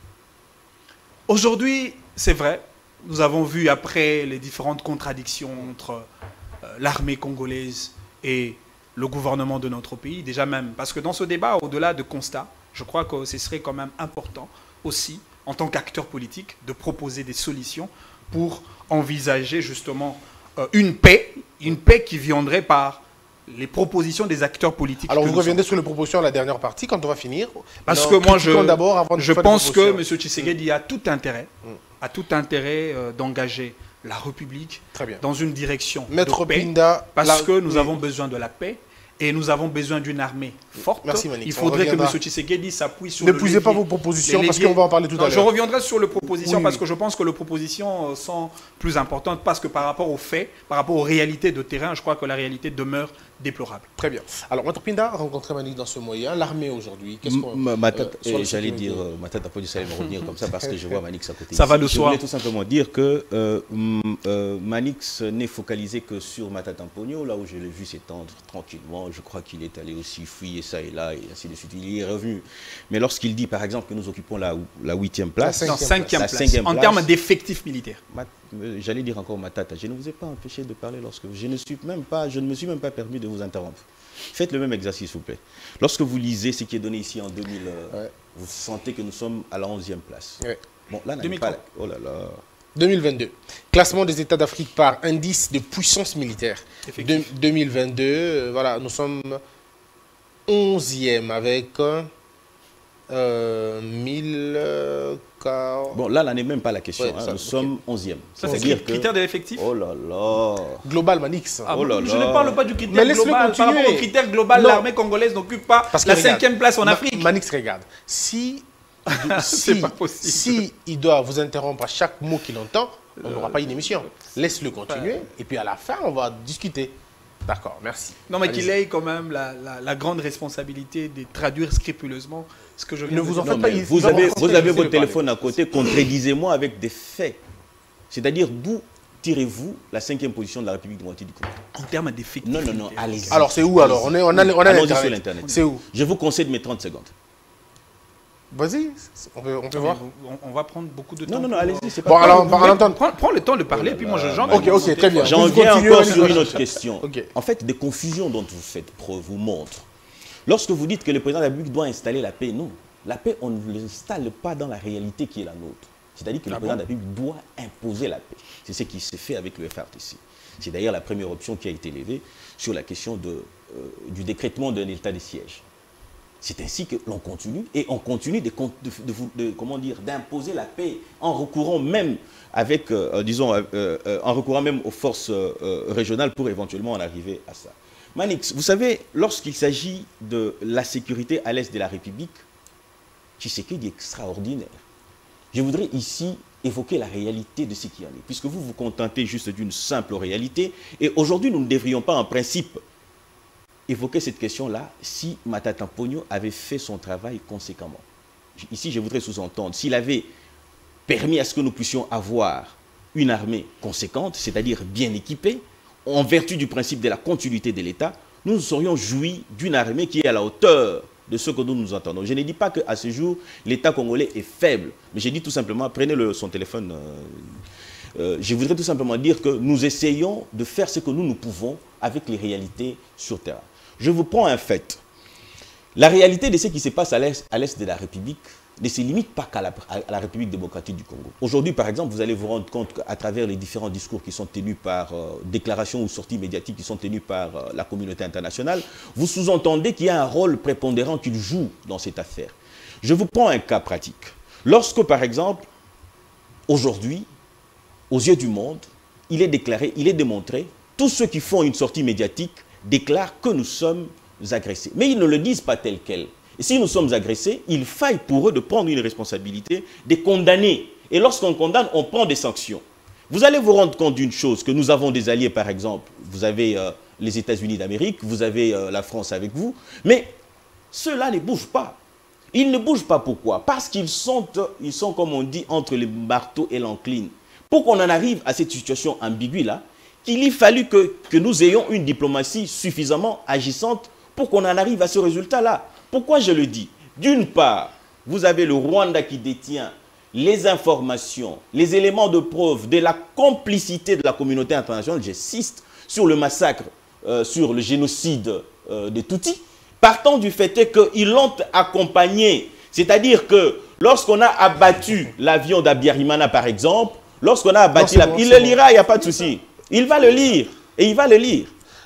Aujourd'hui, c'est vrai, nous avons vu après les différentes contradictions entre euh, l'armée congolaise et le gouvernement de notre pays, déjà même, parce que dans ce débat, au-delà de constats, je crois que ce serait quand même important aussi, en tant qu'acteur politique, de proposer des solutions pour envisager justement euh, une paix, une paix qui viendrait par les propositions des acteurs politiques. Alors, vous reviendrez sommes. sur les propositions à la dernière partie, quand on va finir. Parce Alors, que moi, je, avant je pense que M. Tshisekedi mm. a tout intérêt, mm. a tout intérêt euh, d'engager la République Très bien. dans une direction Maître de paix, Pinda, parce la... que nous oui. avons besoin de la paix. Et nous avons besoin d'une armée forte. Merci, Manix. Il faudrait que M. Tshisekedi s'appuie sur... N'épuisez pas vos propositions parce qu'on va en parler tout non, à l'heure. Je reviendrai sur les propositions oui, parce oui. que je pense que les propositions sont plus importantes parce que par rapport aux faits, par rapport aux réalités de terrain, je crois que la réalité demeure déplorable. Très bien. Alors, Maître Pinda a rencontré Manix dans ce moyen. L'armée aujourd'hui, qu'est-ce qu'on... Euh, J'allais dire, euh, ma tête a pas dû me revenir comme ça parce que je vois Manix à côté. Ça ici. va de soi. Je voulais tout simplement dire que euh, euh, Manix n'est focalisé que sur Matata Mponyo, là où je l'ai vu s'étendre tranquillement. Je crois qu'il est allé aussi fouiller ça et là et ainsi de suite. Il y est revenu. Mais lorsqu'il dit par exemple que nous occupons la, la huitième place, la cinquième place, place, en termes d'effectifs militaires. J'allais dire encore Matata, je ne vous ai pas empêché de parler lorsque je ne suis même pas, je ne me suis même pas permis de vous interrompre. Faites le même exercice s'il vous plaît. Lorsque vous lisez ce qui est donné ici en deux mille, ouais. vous sentez que nous sommes à la onzième place. Ouais. Bon là, deux mille trente. pas la... oh là là. deux mille vingt-deux. Classement des États d'Afrique par indice de puissance militaire. De, deux mille vingt-deux, euh, voilà, nous sommes onzième avec euh, mille quarante. Bon, là, là n'est même pas la question. Ouais, hein, ça, nous okay. sommes onzième. Ça, c'est le critère de l'effectif. Oh là là. Global Manix. Ah, oh là je là. ne parle pas du critère global. Par rapport au critère global, l'armée congolaise n'occupe pas Parce la regarde, cinquième place en Ma Afrique. Manix, regarde. Si, si, pas possible. si il doit vous interrompre à chaque mot qu'il entend, on n'aura euh, pas une émission. Laisse-le continuer. Ouais. Et puis à la fin, on va discuter. D'accord, merci. Non, mais qu'il ait quand même la, la, la grande responsabilité de traduire scrupuleusement ce que je viens ne de vous dire. en faites non, pas. Vous avez, vous avez votre téléphone à côté, contredisez-moi avec des faits. C'est-à-dire, d'où tirez-vous la cinquième position de la République démocratique du Congo? En termes d'effectifs. Non, non, non, allez-y. Alors, c'est où alors? On est, on a, on a l'Internet. C'est où? Je vous concède mes trente secondes. Vas-y, on peut, on peut voir. On, on va prendre beaucoup de temps. Non, non, non, allez-y, c'est pas bon, alors, on va entendre. Prends, prends le temps de parler, oh puis moi je j'entends. Ok, ok, très bien. J'en viens encore sur une autre question. Okay. En fait, des confusions dont vous faites preuve vous montrent. Lorsque vous dites que le président de la République doit installer la paix, non. La paix, on ne l'installe pas dans la réalité qui est la nôtre. C'est-à-dire que ah le président bon? de la République doit imposer la paix. C'est ce qui s'est fait avec le F R T C. C'est d'ailleurs la première option qui a été levée sur la question de, euh, du décrétement d'un état de siège. C'est ainsi que l'on continue et on continue de, de, de, de comment dire d'imposer la paix en recourant même avec euh, disons euh, euh, en recourant même aux forces euh, régionales pour éventuellement en arriver à ça. Manix, vous savez, lorsqu'il s'agit de la sécurité à l'est de la République, Tshisekedi est extraordinaire. Je voudrais ici évoquer la réalité de ce qui en est, puisque vous vous contentez juste d'une simple réalité et aujourd'hui nous ne devrions pas en principe évoquer cette question-là si Matata Mponyo avait fait son travail conséquemment. Ici, je voudrais sous-entendre, s'il avait permis à ce que nous puissions avoir une armée conséquente, c'est-à-dire bien équipée, en vertu du principe de la continuité de l'État, nous nous serions jouis d'une armée qui est à la hauteur de ce que nous nous entendons. Je ne dis pas qu'à ce jour, l'État congolais est faible, mais je dis tout simplement, prenez le, son téléphone, euh, euh, je voudrais tout simplement dire que nous essayons de faire ce que nous, nous pouvons avec les réalités sur terrain. Je vous prends un fait. La réalité de ce qui se passe à l'est de la République ne se limite pas qu'à la, la République démocratique du Congo. Aujourd'hui, par exemple, vous allez vous rendre compte qu'à travers les différents discours qui sont tenus par euh, déclarations ou sorties médiatiques qui sont tenues par euh, la communauté internationale, vous sous-entendez qu'il y a un rôle prépondérant qu'il joue dans cette affaire. Je vous prends un cas pratique. Lorsque, par exemple, aujourd'hui, aux yeux du monde, il est déclaré, il est démontré, tous ceux qui font une sortie médiatique déclarent que nous sommes agressés. Mais ils ne le disent pas tel quel. Et si nous sommes agressés, il faille pour eux de prendre une responsabilité, de condamner. Et lorsqu'on condamne, on prend des sanctions. Vous allez vous rendre compte d'une chose, que nous avons des alliés, par exemple. Vous avez euh, les États-Unis d'Amérique, vous avez euh, la France avec vous. Mais ceux-là ne bougent pas. Ils ne bougent pas pourquoi? Parce qu'ils sont, ils sont, comme on dit, entre le marteau et l'encline. Pour qu'on en arrive à cette situation ambiguë-là, qu'il ait fallu que, que nous ayons une diplomatie suffisamment agissante pour qu'on en arrive à ce résultat-là. Pourquoi je le dis? D'une part, vous avez le Rwanda qui détient les informations, les éléments de preuve de la complicité de la communauté internationale, j'insiste, sur le massacre, euh, sur le génocide euh, des Tutsis, partant du fait qu'ils l'ont accompagné. C'est-à-dire que lorsqu'on a abattu l'avion d'Abiyarimana, par exemple, lorsqu'on a abattu... Non, la... bon, il le bon. lira, il n'y a pas de souci. Il va le lire, et il va le lire.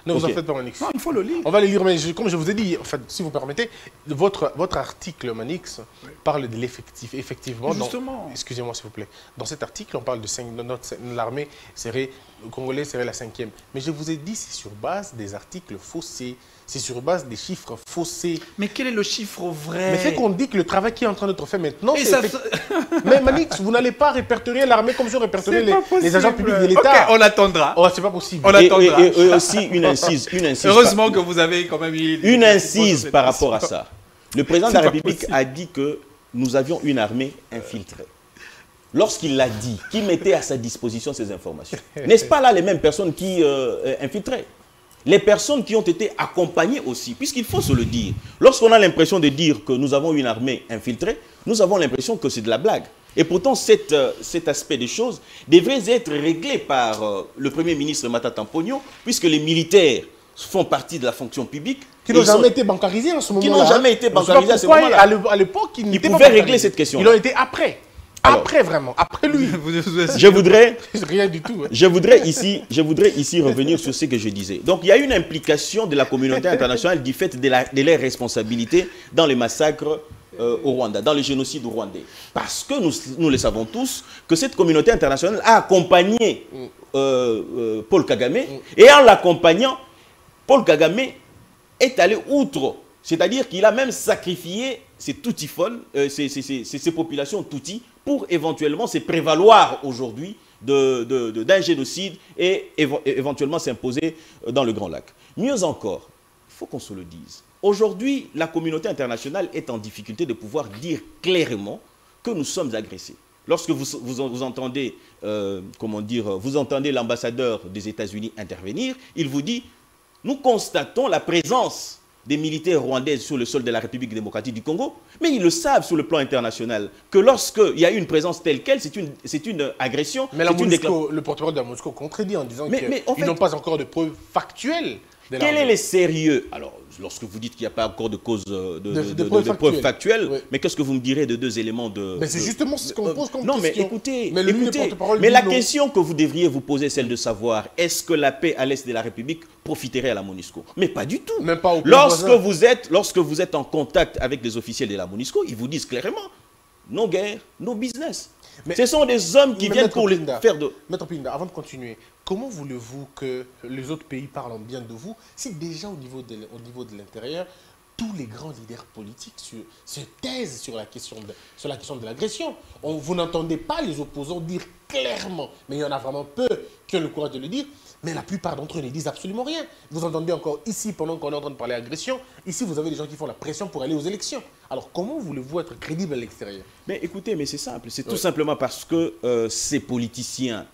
Ne vous okay. en faites pas, Manix. Non, il faut le lire. On va le lire, mais je, comme je vous ai dit, en fait, si vous permettez, votre, votre article, Manix, oui. parle de l'effectif. Effectivement, justement. Excusez-moi, s'il vous plaît. Dans cet article, on parle de cinq, l'armée serait, le Congolais serait la cinquième. Mais je vous ai dit, c'est sur base des articles faussés. C'est sur base des chiffres faussés. Mais quel est le chiffre vrai? Mais c'est qu'on dit que le travail qui est en train d'être fait maintenant, c'est... Ça... Mais Manix, vous n'allez pas répertorier l'armée comme si on répertoriait les, les agents publics de l'État. Okay, on attendra. Oh, c'est pas possible. On et, attendra. Et, et, et aussi une incise. Une incise Heureusement par... que vous avez quand même eu... Une incise par rapport à ça. Le président de la République possible. a dit que nous avions une armée infiltrée. Lorsqu'il l'a dit, qui mettait à sa disposition ces informations? N'est-ce pas là les mêmes personnes qui euh, infiltraient? Les personnes qui ont été accompagnées aussi, puisqu'il faut se le dire. Lorsqu'on a l'impression de dire que nous avons une armée infiltrée, nous avons l'impression que c'est de la blague. Et pourtant, cette, euh, cet aspect des choses devrait être réglé par euh, le Premier ministre Matata Ponyo, puisque les militaires font partie de la fonction publique. Qui n'ont jamais sont... été bancarisés en ce moment-là. Qui n'ont jamais été bancarisés à ce moment-là. À l'époque, ils, ils pouvaient régler cette question. Ils ont été après. Alors, après, vraiment, après lui. Je voudrais, rien du tout. Hein. Je voudrais ici, je voudrais ici revenir sur ce que je disais. Donc, il y a une implication de la communauté internationale du fait de, la, de leurs responsabilités dans les massacres euh, au Rwanda, dans le génocide rwandais. Parce que nous, nous le savons tous, que cette communauté internationale a accompagné euh, euh, Paul Kagame, et en l'accompagnant, Paul Kagame est allé outre. C'est-à-dire qu'il a même sacrifié ces Tutsi-folles, euh, ces, ces, ces, ces populations Tutsi, pour éventuellement se prévaloir aujourd'hui d'un de, de, de, génocide et évo éventuellement s'imposer dans le Grand Lac. Mieux encore, il faut qu'on se le dise. Aujourd'hui, la communauté internationale est en difficulté de pouvoir dire clairement que nous sommes agressés. Lorsque vous, vous, vous entendez, euh, comment dire, vous entendez l'ambassadeur des États-Unis intervenir, il vous dit, nous constatons la présence des militaires rwandais sur le sol de la République démocratique du Congo, mais ils le savent sur le plan international, que lorsqu'il y a une présence telle qu'elle, c'est une, une agression. Mais la Monusco, le porte-parole de la Monusco contredit en disant qu'ils en fait, n'ont pas encore de preuves factuelles. De quel est le sérieux? Alors, lorsque vous dites qu'il n'y a pas encore de cause de, de, de, de, de, preuves, de preuves factuelles, oui. Mais qu'est-ce que vous me direz de deux éléments de... Mais c'est justement ce qu'on pose comme non, question. Mais écoutez, mais, écoutez, mais la non. question que vous devriez vous poser, celle de savoir, est-ce que la paix à l'est de la République profiterait à la Monusco? Mais pas du tout. Même pas au lorsque vous êtes, lorsque vous êtes en contact avec les officiels de la Monusco, ils vous disent clairement, no guerre, no business. Mais, ce sont des hommes qui viennent pour Pinda, les faire de... Maître Pinda, avant de continuer, comment voulez-vous que les autres pays parlent bien de vous si déjà au niveau de, au niveau de l'intérieur, tous les grands leaders politiques se, se taisent sur la question de, sur la question de l'agression? Vous n'entendez pas les opposants dire clairement, mais il y en a vraiment peu qui ont le courage de le dire, mais la plupart d'entre eux ne disent absolument rien. Vous entendez encore ici, pendant qu'on est en train de parler agression, ici vous avez des gens qui font la pression pour aller aux élections. Alors comment voulez-vous être crédible à l'extérieur? Mais écoutez, mais c'est simple, c'est oui. tout simplement parce que euh, ces politiciens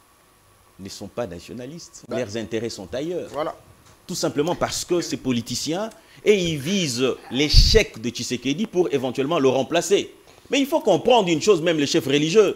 ne sont pas nationalistes, ben, leurs intérêts sont ailleurs. Voilà. Tout simplement parce que ces politiciens, et ils visent l'échec de Tshisekedi pour éventuellement le remplacer. Mais il faut comprendre une chose, même les chefs religieux.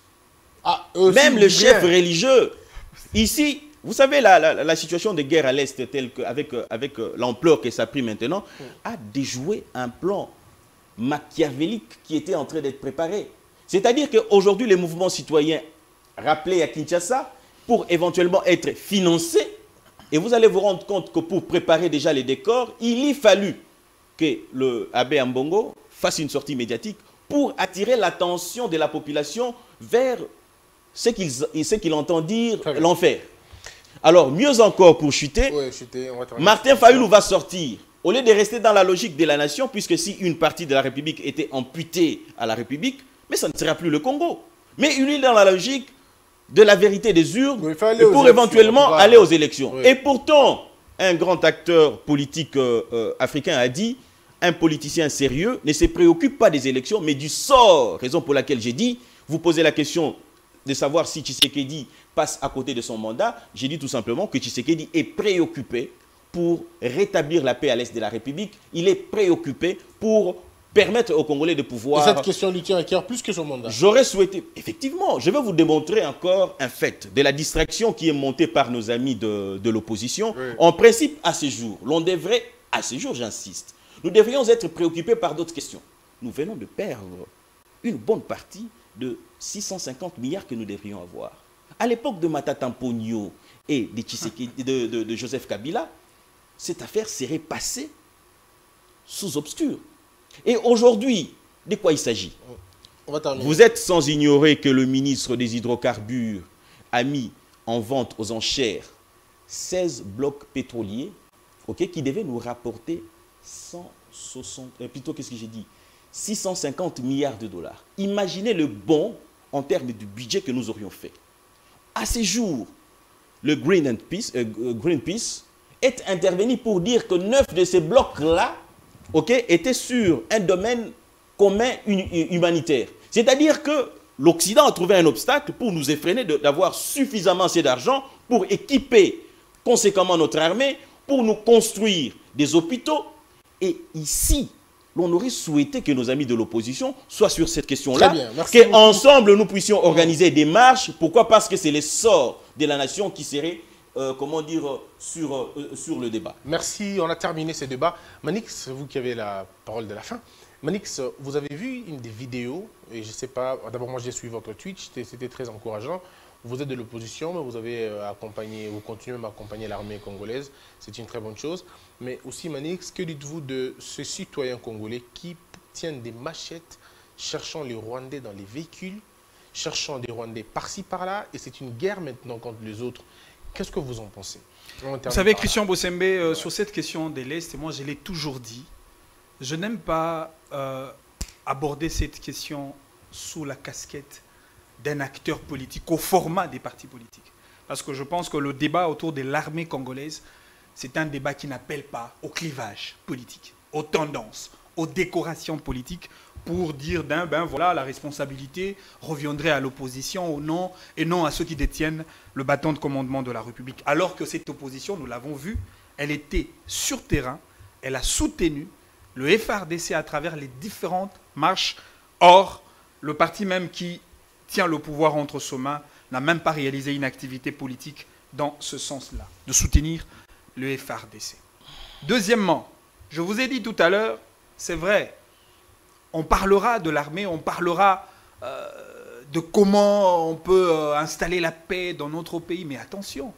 Ah, eux même le chef religieux, ici, vous savez, la, la, la situation de guerre à l'Est, telle que, avec, avec l'ampleur que ça a pris maintenant, mm. a déjoué un plan machiavélique qui était en train d'être préparé. C'est-à-dire qu'aujourd'hui, les mouvements citoyens rappelés à Kinshasa, pour éventuellement être financés, et vous allez vous rendre compte que pour préparer déjà les décors, il y fallu que le Abbé Ambongo fasse une sortie médiatique pour attirer l'attention de la population vers ce qu'il qu'il entend dire l'enfer. Alors, mieux encore pour chuter, ouais, chuter Martin Fayulu va sortir. Au lieu de rester dans la logique de la nation, puisque si une partie de la République était amputée à la République, mais ça ne sera plus le Congo. Mais il est dans la logique de la vérité des urnes oui, pour éventuellement aller aux élections. Oui. Et pourtant, un grand acteur politique euh, euh, africain a dit, un politicien sérieux ne se préoccupe pas des élections, mais du sort. Raison pour laquelle j'ai dit, vous posez la question de savoir si Tshisekedi passe à côté de son mandat. J'ai dit tout simplement que Tshisekedi est préoccupé pour rétablir la paix à l'est de la République. Il est préoccupé pour permettre aux Congolais de pouvoir... Et cette question lui tient à cœur plus que son mandat. J'aurais souhaité... Effectivement, je vais vous démontrer encore un fait de la distraction qui est montée par nos amis de, de l'opposition. Oui. En principe, à ce jour, l'on devrait, à ce jour, j'insiste, nous devrions être préoccupés par d'autres questions. Nous venons de perdre une bonne partie de six cent cinquante milliards que nous devrions avoir. À l'époque de Matata Ponyo, et de, Tshisekedi, de, de, de Joseph Kabila, cette affaire serait passée sous obscur. Et aujourd'hui, de quoi il s'agit? Vous êtes sans ignorer que le ministre des Hydrocarbures a mis en vente aux enchères seize blocs pétroliers, okay, qui devaient nous rapporter cent soixante, euh, plutôt qu'est-ce que j'ai dit, six cent cinquante milliards de dollars. Imaginez le bond en termes du budget que nous aurions fait. À ces jours, le Greenpeace, euh, Greenpeace est intervenu pour dire que neuf de ces blocs-là, okay, étaient sur un domaine commun humanitaire. C'est-à-dire que l'Occident a trouvé un obstacle pour nous effréner d'avoir suffisamment assez d'argent pour équiper conséquemment notre armée, pour nous construire des hôpitaux. Et ici, l'on aurait souhaité que nos amis de l'opposition soient sur cette question-là, qu'ensemble nous puissions organiser des marches. Pourquoi? Parce que c'est l'essor de la nation qui serait, euh, comment dire, sur, euh, sur le débat. Merci, on a terminé ce débat. Manix, c'est vous qui avez la parole de la fin. Manix, vous avez vu une des vidéos, et je ne sais pas, d'abord moi j'ai suivi votre Twitch, c'était très encourageant. Vous êtes de l'opposition, mais vous avez accompagné, vous continuez à accompagner l'armée congolaise, c'est une très bonne chose. Mais aussi Manix, que dites-vous de ces citoyens congolais qui tiennent des machettes, cherchant les Rwandais dans les véhicules, cherchant des Rwandais par-ci par-là, et c'est une guerre maintenant contre les autres. Qu'est-ce que vous en pensez? Vous savez, Christian Bosembe, euh, ouais. sur cette question de l'Est, moi je l'ai toujours dit, je n'aime pas euh, aborder cette question sous la casquette d'un acteur politique, au format des partis politiques. Parce que je pense que le débat autour de l'armée congolaise, c'est un débat qui n'appelle pas au clivage politique, aux tendances, aux décorations politiques, pour dire d'un, ben voilà, la responsabilité reviendrait à l'opposition ou non, et non à ceux qui détiennent le bâton de commandement de la République. Alors que cette opposition, nous l'avons vu, elle était sur terrain, elle a soutenu le F R D C à travers les différentes marches. Or, le parti même qui tient le pouvoir entre ses mains n'a même pas réalisé une activité politique dans ce sens-là, de soutenir le F R D C. Deuxièmement, je vous ai dit tout à l'heure, c'est vrai, on parlera de l'armée, on parlera euh, de comment on peut euh, installer la paix dans notre pays, mais attention,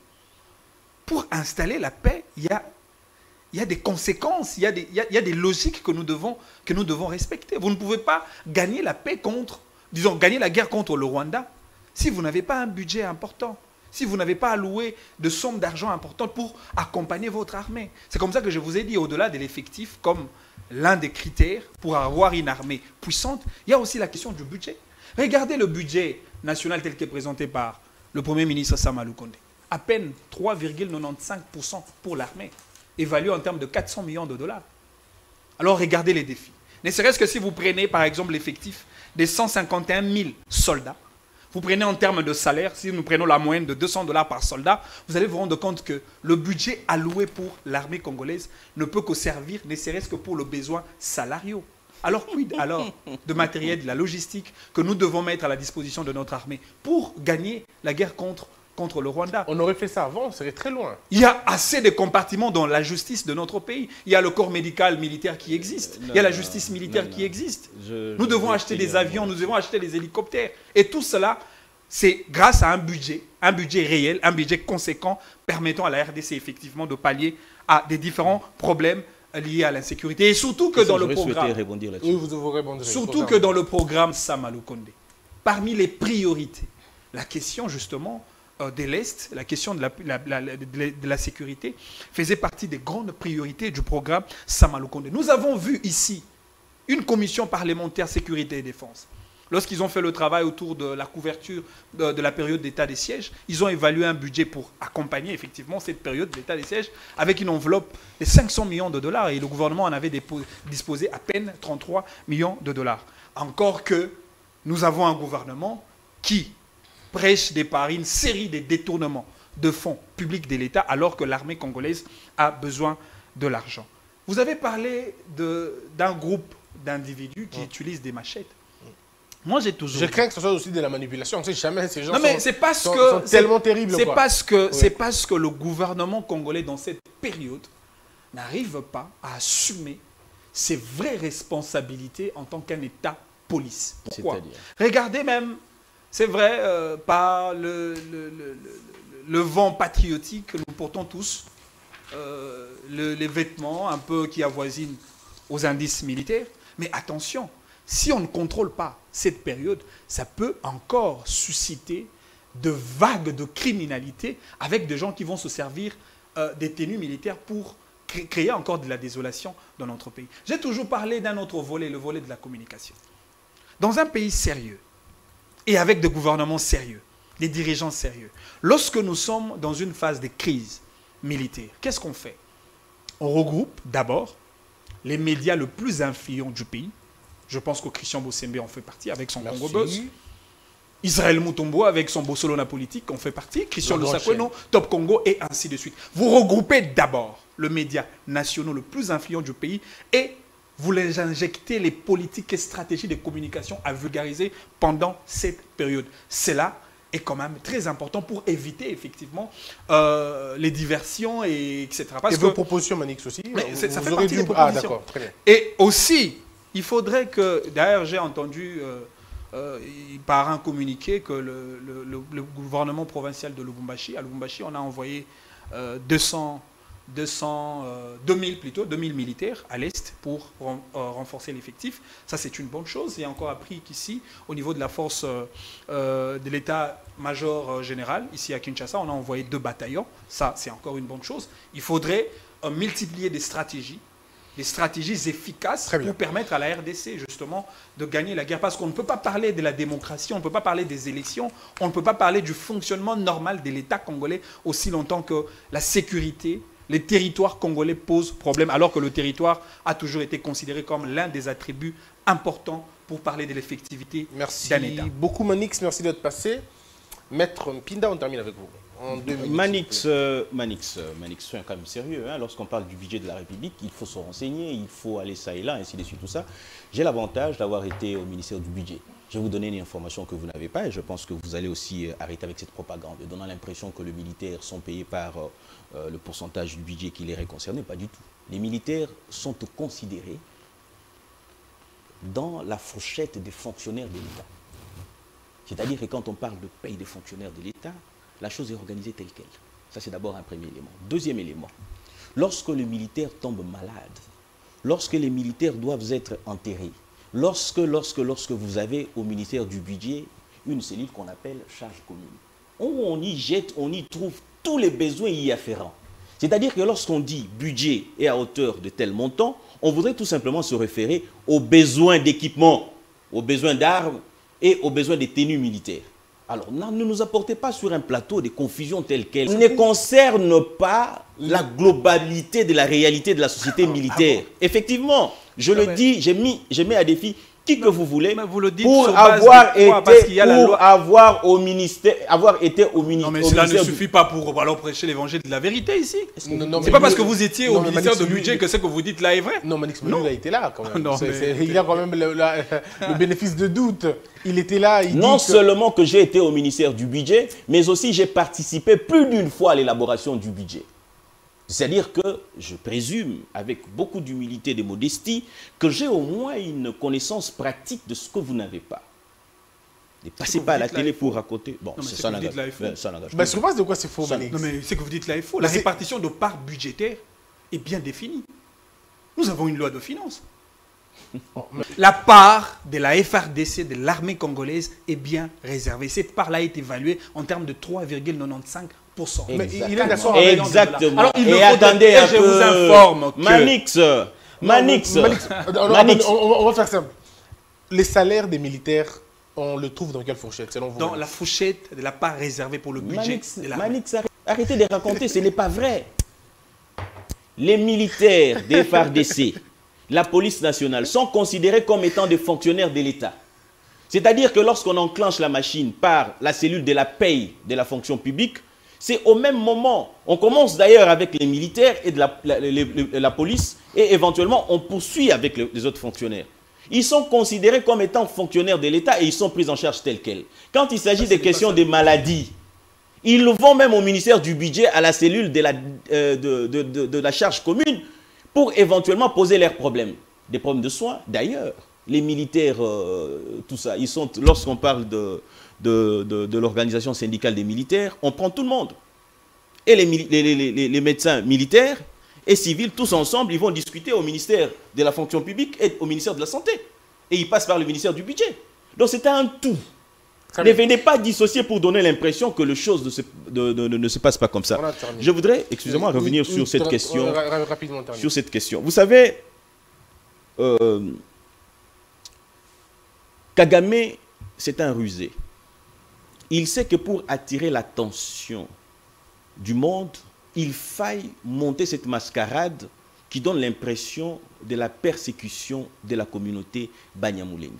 pour installer la paix, il y a Il y a des conséquences, il y a des, il y a, il y a des logiques que nous, devons, que nous devons respecter. Vous ne pouvez pas gagner la paix contre, disons, gagner la guerre contre le Rwanda si vous n'avez pas un budget important, si vous n'avez pas alloué de sommes d'argent importantes pour accompagner votre armée. C'est comme ça que je vous ai dit, au-delà de l'effectif, comme l'un des critères pour avoir une armée puissante, il y a aussi la question du budget. Regardez le budget national tel qu'il est présenté par le Premier ministre Samalou Kondé. À peine trois virgule quatre-vingt-quinze pour cent pour l'armée, évalué en termes de quatre cents millions de dollars. Alors regardez les défis. Ne serait-ce que si vous prenez par exemple l'effectif des cent cinquante et un mille soldats, vous prenez en termes de salaire, si nous prenons la moyenne de deux cents dollars par soldat, vous allez vous rendre compte que le budget alloué pour l'armée congolaise ne peut que servir, ne serait-ce que pour le besoin salariaux. Alors quid alors de matériel, de la logistique que nous devons mettre à la disposition de notre armée pour gagner la guerre contre contre le Rwanda. On aurait fait ça avant, on serait très loin. Il y a assez de compartiments dans la justice de notre pays. Il y a le corps médical militaire qui existe. Non, il y a la justice militaire non, non. qui existe. Je, nous je devons acheter des avions, nous devons acheter des hélicoptères. Et tout cela, c'est grâce à un budget, un budget réel, un budget conséquent permettant à la R D C effectivement de pallier à des différents problèmes liés à l'insécurité. Et surtout que dans le programme... Oui, vous vous répondrez. Surtout que dans le programme Samalou Kondé, parmi les priorités, la question justement de l'Est, la question de la, la, la, de la sécurité faisait partie des grandes priorités du programme Samalou Kondé. Nous avons vu ici une commission parlementaire sécurité et défense. Lorsqu'ils ont fait le travail autour de la couverture de, de la période d'état des sièges, ils ont évalué un budget pour accompagner effectivement cette période d'état des sièges avec une enveloppe de cinq cents millions de dollars et le gouvernement en avait disposé à peine trente-trois millions de dollars. Encore que nous avons un gouvernement qui prêche des paris, une série de détournements de fonds publics de l'État alors que l'armée congolaise a besoin de l'argent. Vous avez parlé d'un groupe d'individus qui mmh. utilisent des machettes. Moi, j'ai toujours... Je crains que ce soit aussi de la manipulation. On ne sait jamais, ces gens non, mais sont, parce sont, que, sont tellement terribles. C'est parce, que, oui. parce que le gouvernement congolais, dans cette période, n'arrive pas à assumer ses vraies responsabilités en tant qu'un État police. Pourquoi? Regardez même... C'est vrai, euh, par le, le, le, le, le vent patriotique que nous portons tous, euh, le, les vêtements un peu qui avoisinent aux indices militaires. Mais attention, si on ne contrôle pas cette période, ça peut encore susciter de vagues de criminalité avec des gens qui vont se servir euh, des tenues militaires pour cré créer encore de la désolation dans notre pays. J'ai toujours parlé d'un autre volet, le volet de la communication. Dans un pays sérieux et avec des gouvernements sérieux, des dirigeants sérieux, lorsque nous sommes dans une phase de crise militaire, qu'est-ce qu'on fait? On regroupe d'abord les médias les plus influents du pays. Je pense que Christian Bossembe en fait partie avec son Congo Buzz. Israël Mutombo avec son Bossolona politique en fait partie. Christian Lusakweno, Top Congo et ainsi de suite. Vous regroupez d'abord le média national le plus influent du pays et vous les injectez les politiques et stratégies de communication à vulgariser pendant cette période. Cela est quand même très important pour éviter effectivement euh, les diversions et etc. Parce et que, vos propositions, Manix, aussi vous, ça vous fait partie des propositions. Ah, d'accord, très bien. Et aussi, il faudrait que, d'ailleurs j'ai entendu euh, euh, par un communiqué que le, le, le, le gouvernement provincial de Lubumbashi, à Lubumbashi, on a envoyé euh, deux cents, deux cents, euh, deux mille plutôt, deux mille militaires à l'Est pour ren, euh, renforcer l'effectif. Ça, c'est une bonne chose. J'ai encore appris qu'ici, au niveau de la force euh, euh, de l'état-major euh, général, ici à Kinshasa, on a envoyé deux bataillons. Ça, c'est encore une bonne chose. Il faudrait euh, multiplier des stratégies, des stratégies efficaces pour permettre à la R D C, justement, de gagner la guerre. Parce qu'on ne peut pas parler de la démocratie, on ne peut pas parler des élections, on ne peut pas parler du fonctionnement normal de l'État congolais aussi longtemps que la sécurité, les territoires congolais posent problème, alors que le territoire a toujours été considéré comme l'un des attributs importants pour parler de l'effectivité d'un État. Merci beaucoup, Manix. Merci d'être passé. Maître Mpinda, on termine avec vous. En deux minutes, Manix, euh, Manix, euh, Manix, c'est quand même sérieux. Hein. Lorsqu'on parle du budget de la République, il faut se renseigner, il faut aller ça et là, ainsi de suite, tout ça. J'ai l'avantage d'avoir été au ministère du budget. Je vais vous donner une information que vous n'avez pas et je pense que vous allez aussi arrêter avec cette propagande, donnant l'impression que les militaires sont payés par euh, le pourcentage du budget qui les est concerné. Pas du tout. Les militaires sont considérés dans la fourchette des fonctionnaires de l'État. C'est-à-dire que quand on parle de paye des fonctionnaires de l'État, la chose est organisée telle qu'elle. Ça, c'est d'abord un premier élément. Deuxième élément, lorsque les militaires tombent malades, lorsque les militaires doivent être enterrés, lorsque, lorsque, lorsque vous avez au ministère du budget une cellule qu'on appelle charge commune, où on y jette, on y trouve tous les besoins y afférents. C'est-à-dire que lorsqu'on dit budget est à hauteur de tel montant, on voudrait tout simplement se référer aux besoins d'équipement, aux besoins d'armes et aux besoins des tenues militaires. Alors, non, ne nous apportez pas sur un plateau des confusions telles qu'elles. Ce ne concerne pas la globalité de la réalité de la société militaire. Effectivement, je le dis, j'ai mis, j'ai mis à défi qui que vous voulez vous le dites pour avoir été, pour avoir au ministère, avoir été au ministère. Non, mais cela ne suffit pas pour alors prêcher l'évangile de la vérité ici. C'est pas parce que vous étiez au ministère de budget que ce que vous dites là est vrai. Non, Manix Melu a été là quand même. Non, mais... Il a quand même le, la, le bénéfice de doute. Il était là. Il non dit que... seulement que j'ai été au ministère du budget, mais aussi j'ai participé plus d'une fois à l'élaboration du budget. C'est-à-dire que je présume, avec beaucoup d'humilité et de modestie, que j'ai au moins une connaissance pratique de ce que vous n'avez pas. Ne passez pas à la télé pour raconter. Bon, c'est ça n'engage pas. Mais je pense de quoi c'est faux, Manix. Non, mais ce que vous dites là est faux. La répartition de parts budgétaires est bien définie. Nous avons une loi de finances. La part de la F R D C, de l'armée congolaise, est bien réservée. Cette part-là est évaluée en termes de trois virgule quatre-vingt-quinze pour cent. Mais il est d'accord avec exactement. Alors, il et me attendez un je peu. vous informe que... Manix, Manix, non, Manix, Manix. On, on, on va faire simple. Les salaires des militaires, on le trouve dans quelle fourchette, selon vous? Dans la fourchette de la part réservée pour le budget. Manix, de Manix, arrêtez de raconter, ce n'est pas vrai. Les militaires des F R D C, la police nationale, sont considérés comme étant des fonctionnaires de l'État. C'est-à-dire que lorsqu'on enclenche la machine par la cellule de la paye de la fonction publique, c'est au même moment. On commence d'ailleurs avec les militaires et de la, la, la, la police et éventuellement on poursuit avec le, les autres fonctionnaires. Ils sont considérés comme étant fonctionnaires de l'État et ils sont pris en charge tels quels. Quand il s'agit des questions des maladies, ils vont même au ministère du budget, à la cellule de la, euh, de, de, de, de la charge commune pour éventuellement poser leurs problèmes. Des problèmes de soins, d'ailleurs. Les militaires, euh, tout ça, ils sont, lorsqu'on parle de, de, de, de l'organisation syndicale des militaires, on prend tout le monde. et les, les, les, les, les médecins militaires et civils, tous ensemble, ils vont discuter au ministère de la fonction publique et au ministère de la santé. Et ils passent par le ministère du budget. Donc c'est un tout. Très ne bien. Venez pas dissocier pour donner l'impression que les choses ne se, de, de, de, ne se passent pas comme ça. Je voudrais, excusez-moi, oui, revenir oui, sur oui, cette question. Rapidement sur cette question. Vous savez, euh, Kagame, c'est un rusé. Il sait que pour attirer l'attention du monde, il faille monter cette mascarade qui donne l'impression de la persécution de la communauté Banyamulenge.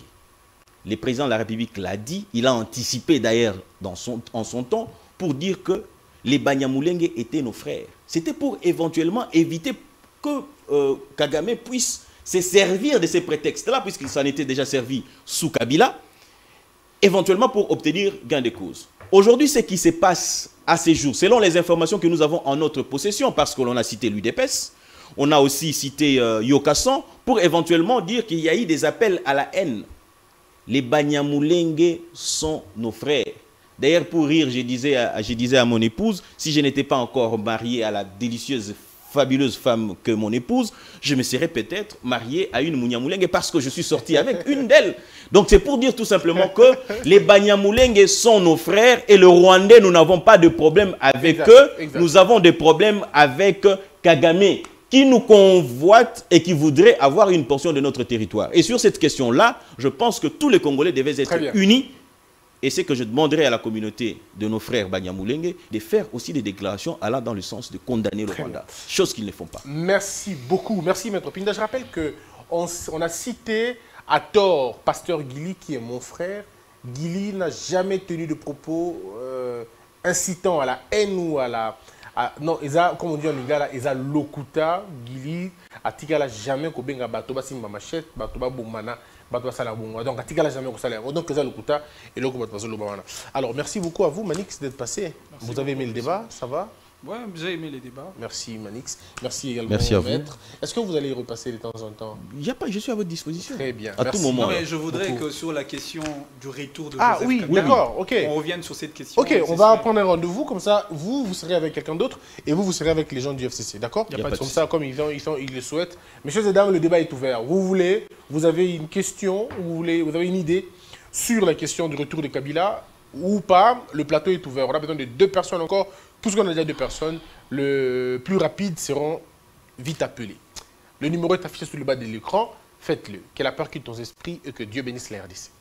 Le président de la République l'a dit, il a anticipé d'ailleurs en son temps pour dire que les Banyamulenge étaient nos frères. C'était pour éventuellement éviter que euh, Kagame puisse se servir de ces prétextes-là, puisqu'il s'en était déjà servi sous Kabila, éventuellement pour obtenir gain de cause. Aujourd'hui, ce qui se passe à ces jours, selon les informations que nous avons en notre possession, parce que l'on a cité l'U D P S, on a aussi cité euh, Yokasson, pour éventuellement dire qu'il y a eu des appels à la haine. Les Banyamulenge sont nos frères. D'ailleurs, pour rire, je disais, à, je disais à mon épouse, si je n'étais pas encore marié à la délicieuse, fabuleuse femme que mon épouse, je me serais peut-être marié à une Munyamulenge parce que je suis sorti avec une d'elles. Donc c'est pour dire tout simplement que les Banyamulenge sont nos frères et le Rwandais, nous n'avons pas de problème avec exact, eux. Exact. Nous avons des problèmes avec Kagame, qui nous convoite et qui voudrait avoir une portion de notre territoire. Et sur cette question-là, je pense que tous les Congolais devaient être unis. Et c'est que je demanderai à la communauté de nos frères Banyamulenge de faire aussi des déclarations allant dans le sens de condamner le Rwanda. Chose qu'ils ne font pas. Merci beaucoup. Merci, Maître Pinda. Je rappelle qu'on on a cité à tort Pasteur Guili, qui est mon frère. Guili n'a jamais tenu de propos euh, incitant à la haine ou à la... Ah, non, eza, comme on dit en lingala, eza lokuta, Guili, atikala jamais ko benga batoba simba machette, batoba boumana, batoba salabunga. Donc atikala jamais ko salaire. Donc eza lokuta et loko batoba salabunga. Alors merci beaucoup à vous Manix d'être passé. Merci. Vous avez aimé le débat, ça va? Oui, j'ai aimé les débats. Merci Manix. Merci également Merci à Maître. Est-ce que vous allez y repasser de temps en temps? Il y a pas, je suis à votre disposition. Très bien. À Merci. tout moment. Non, mais je voudrais beaucoup. Que sur la question du retour de ah, Joseph oui, Kabila, d'accord, ok. on revienne sur cette question. Ok, on va prendre un rendez-vous, comme ça, vous, vous serez avec quelqu'un d'autre et vous, vous serez avec les gens du F C C, d'accord? Il n'y a, a pas de Comme souci. ça, comme ils, ils, ils, ils le souhaitent. Messieurs et dames, le débat est ouvert. Vous voulez, vous avez une question, vous, voulez, vous avez une idée sur la question du retour de Kabila ou pas, le plateau est ouvert. On a besoin de deux personnes encore. Puisqu'on a déjà deux personnes, le plus rapide seront vite appelés. Le numéro est affiché sur le bas de l'écran. Faites-le. Que la peur quitte ton esprit et que Dieu bénisse la R D C.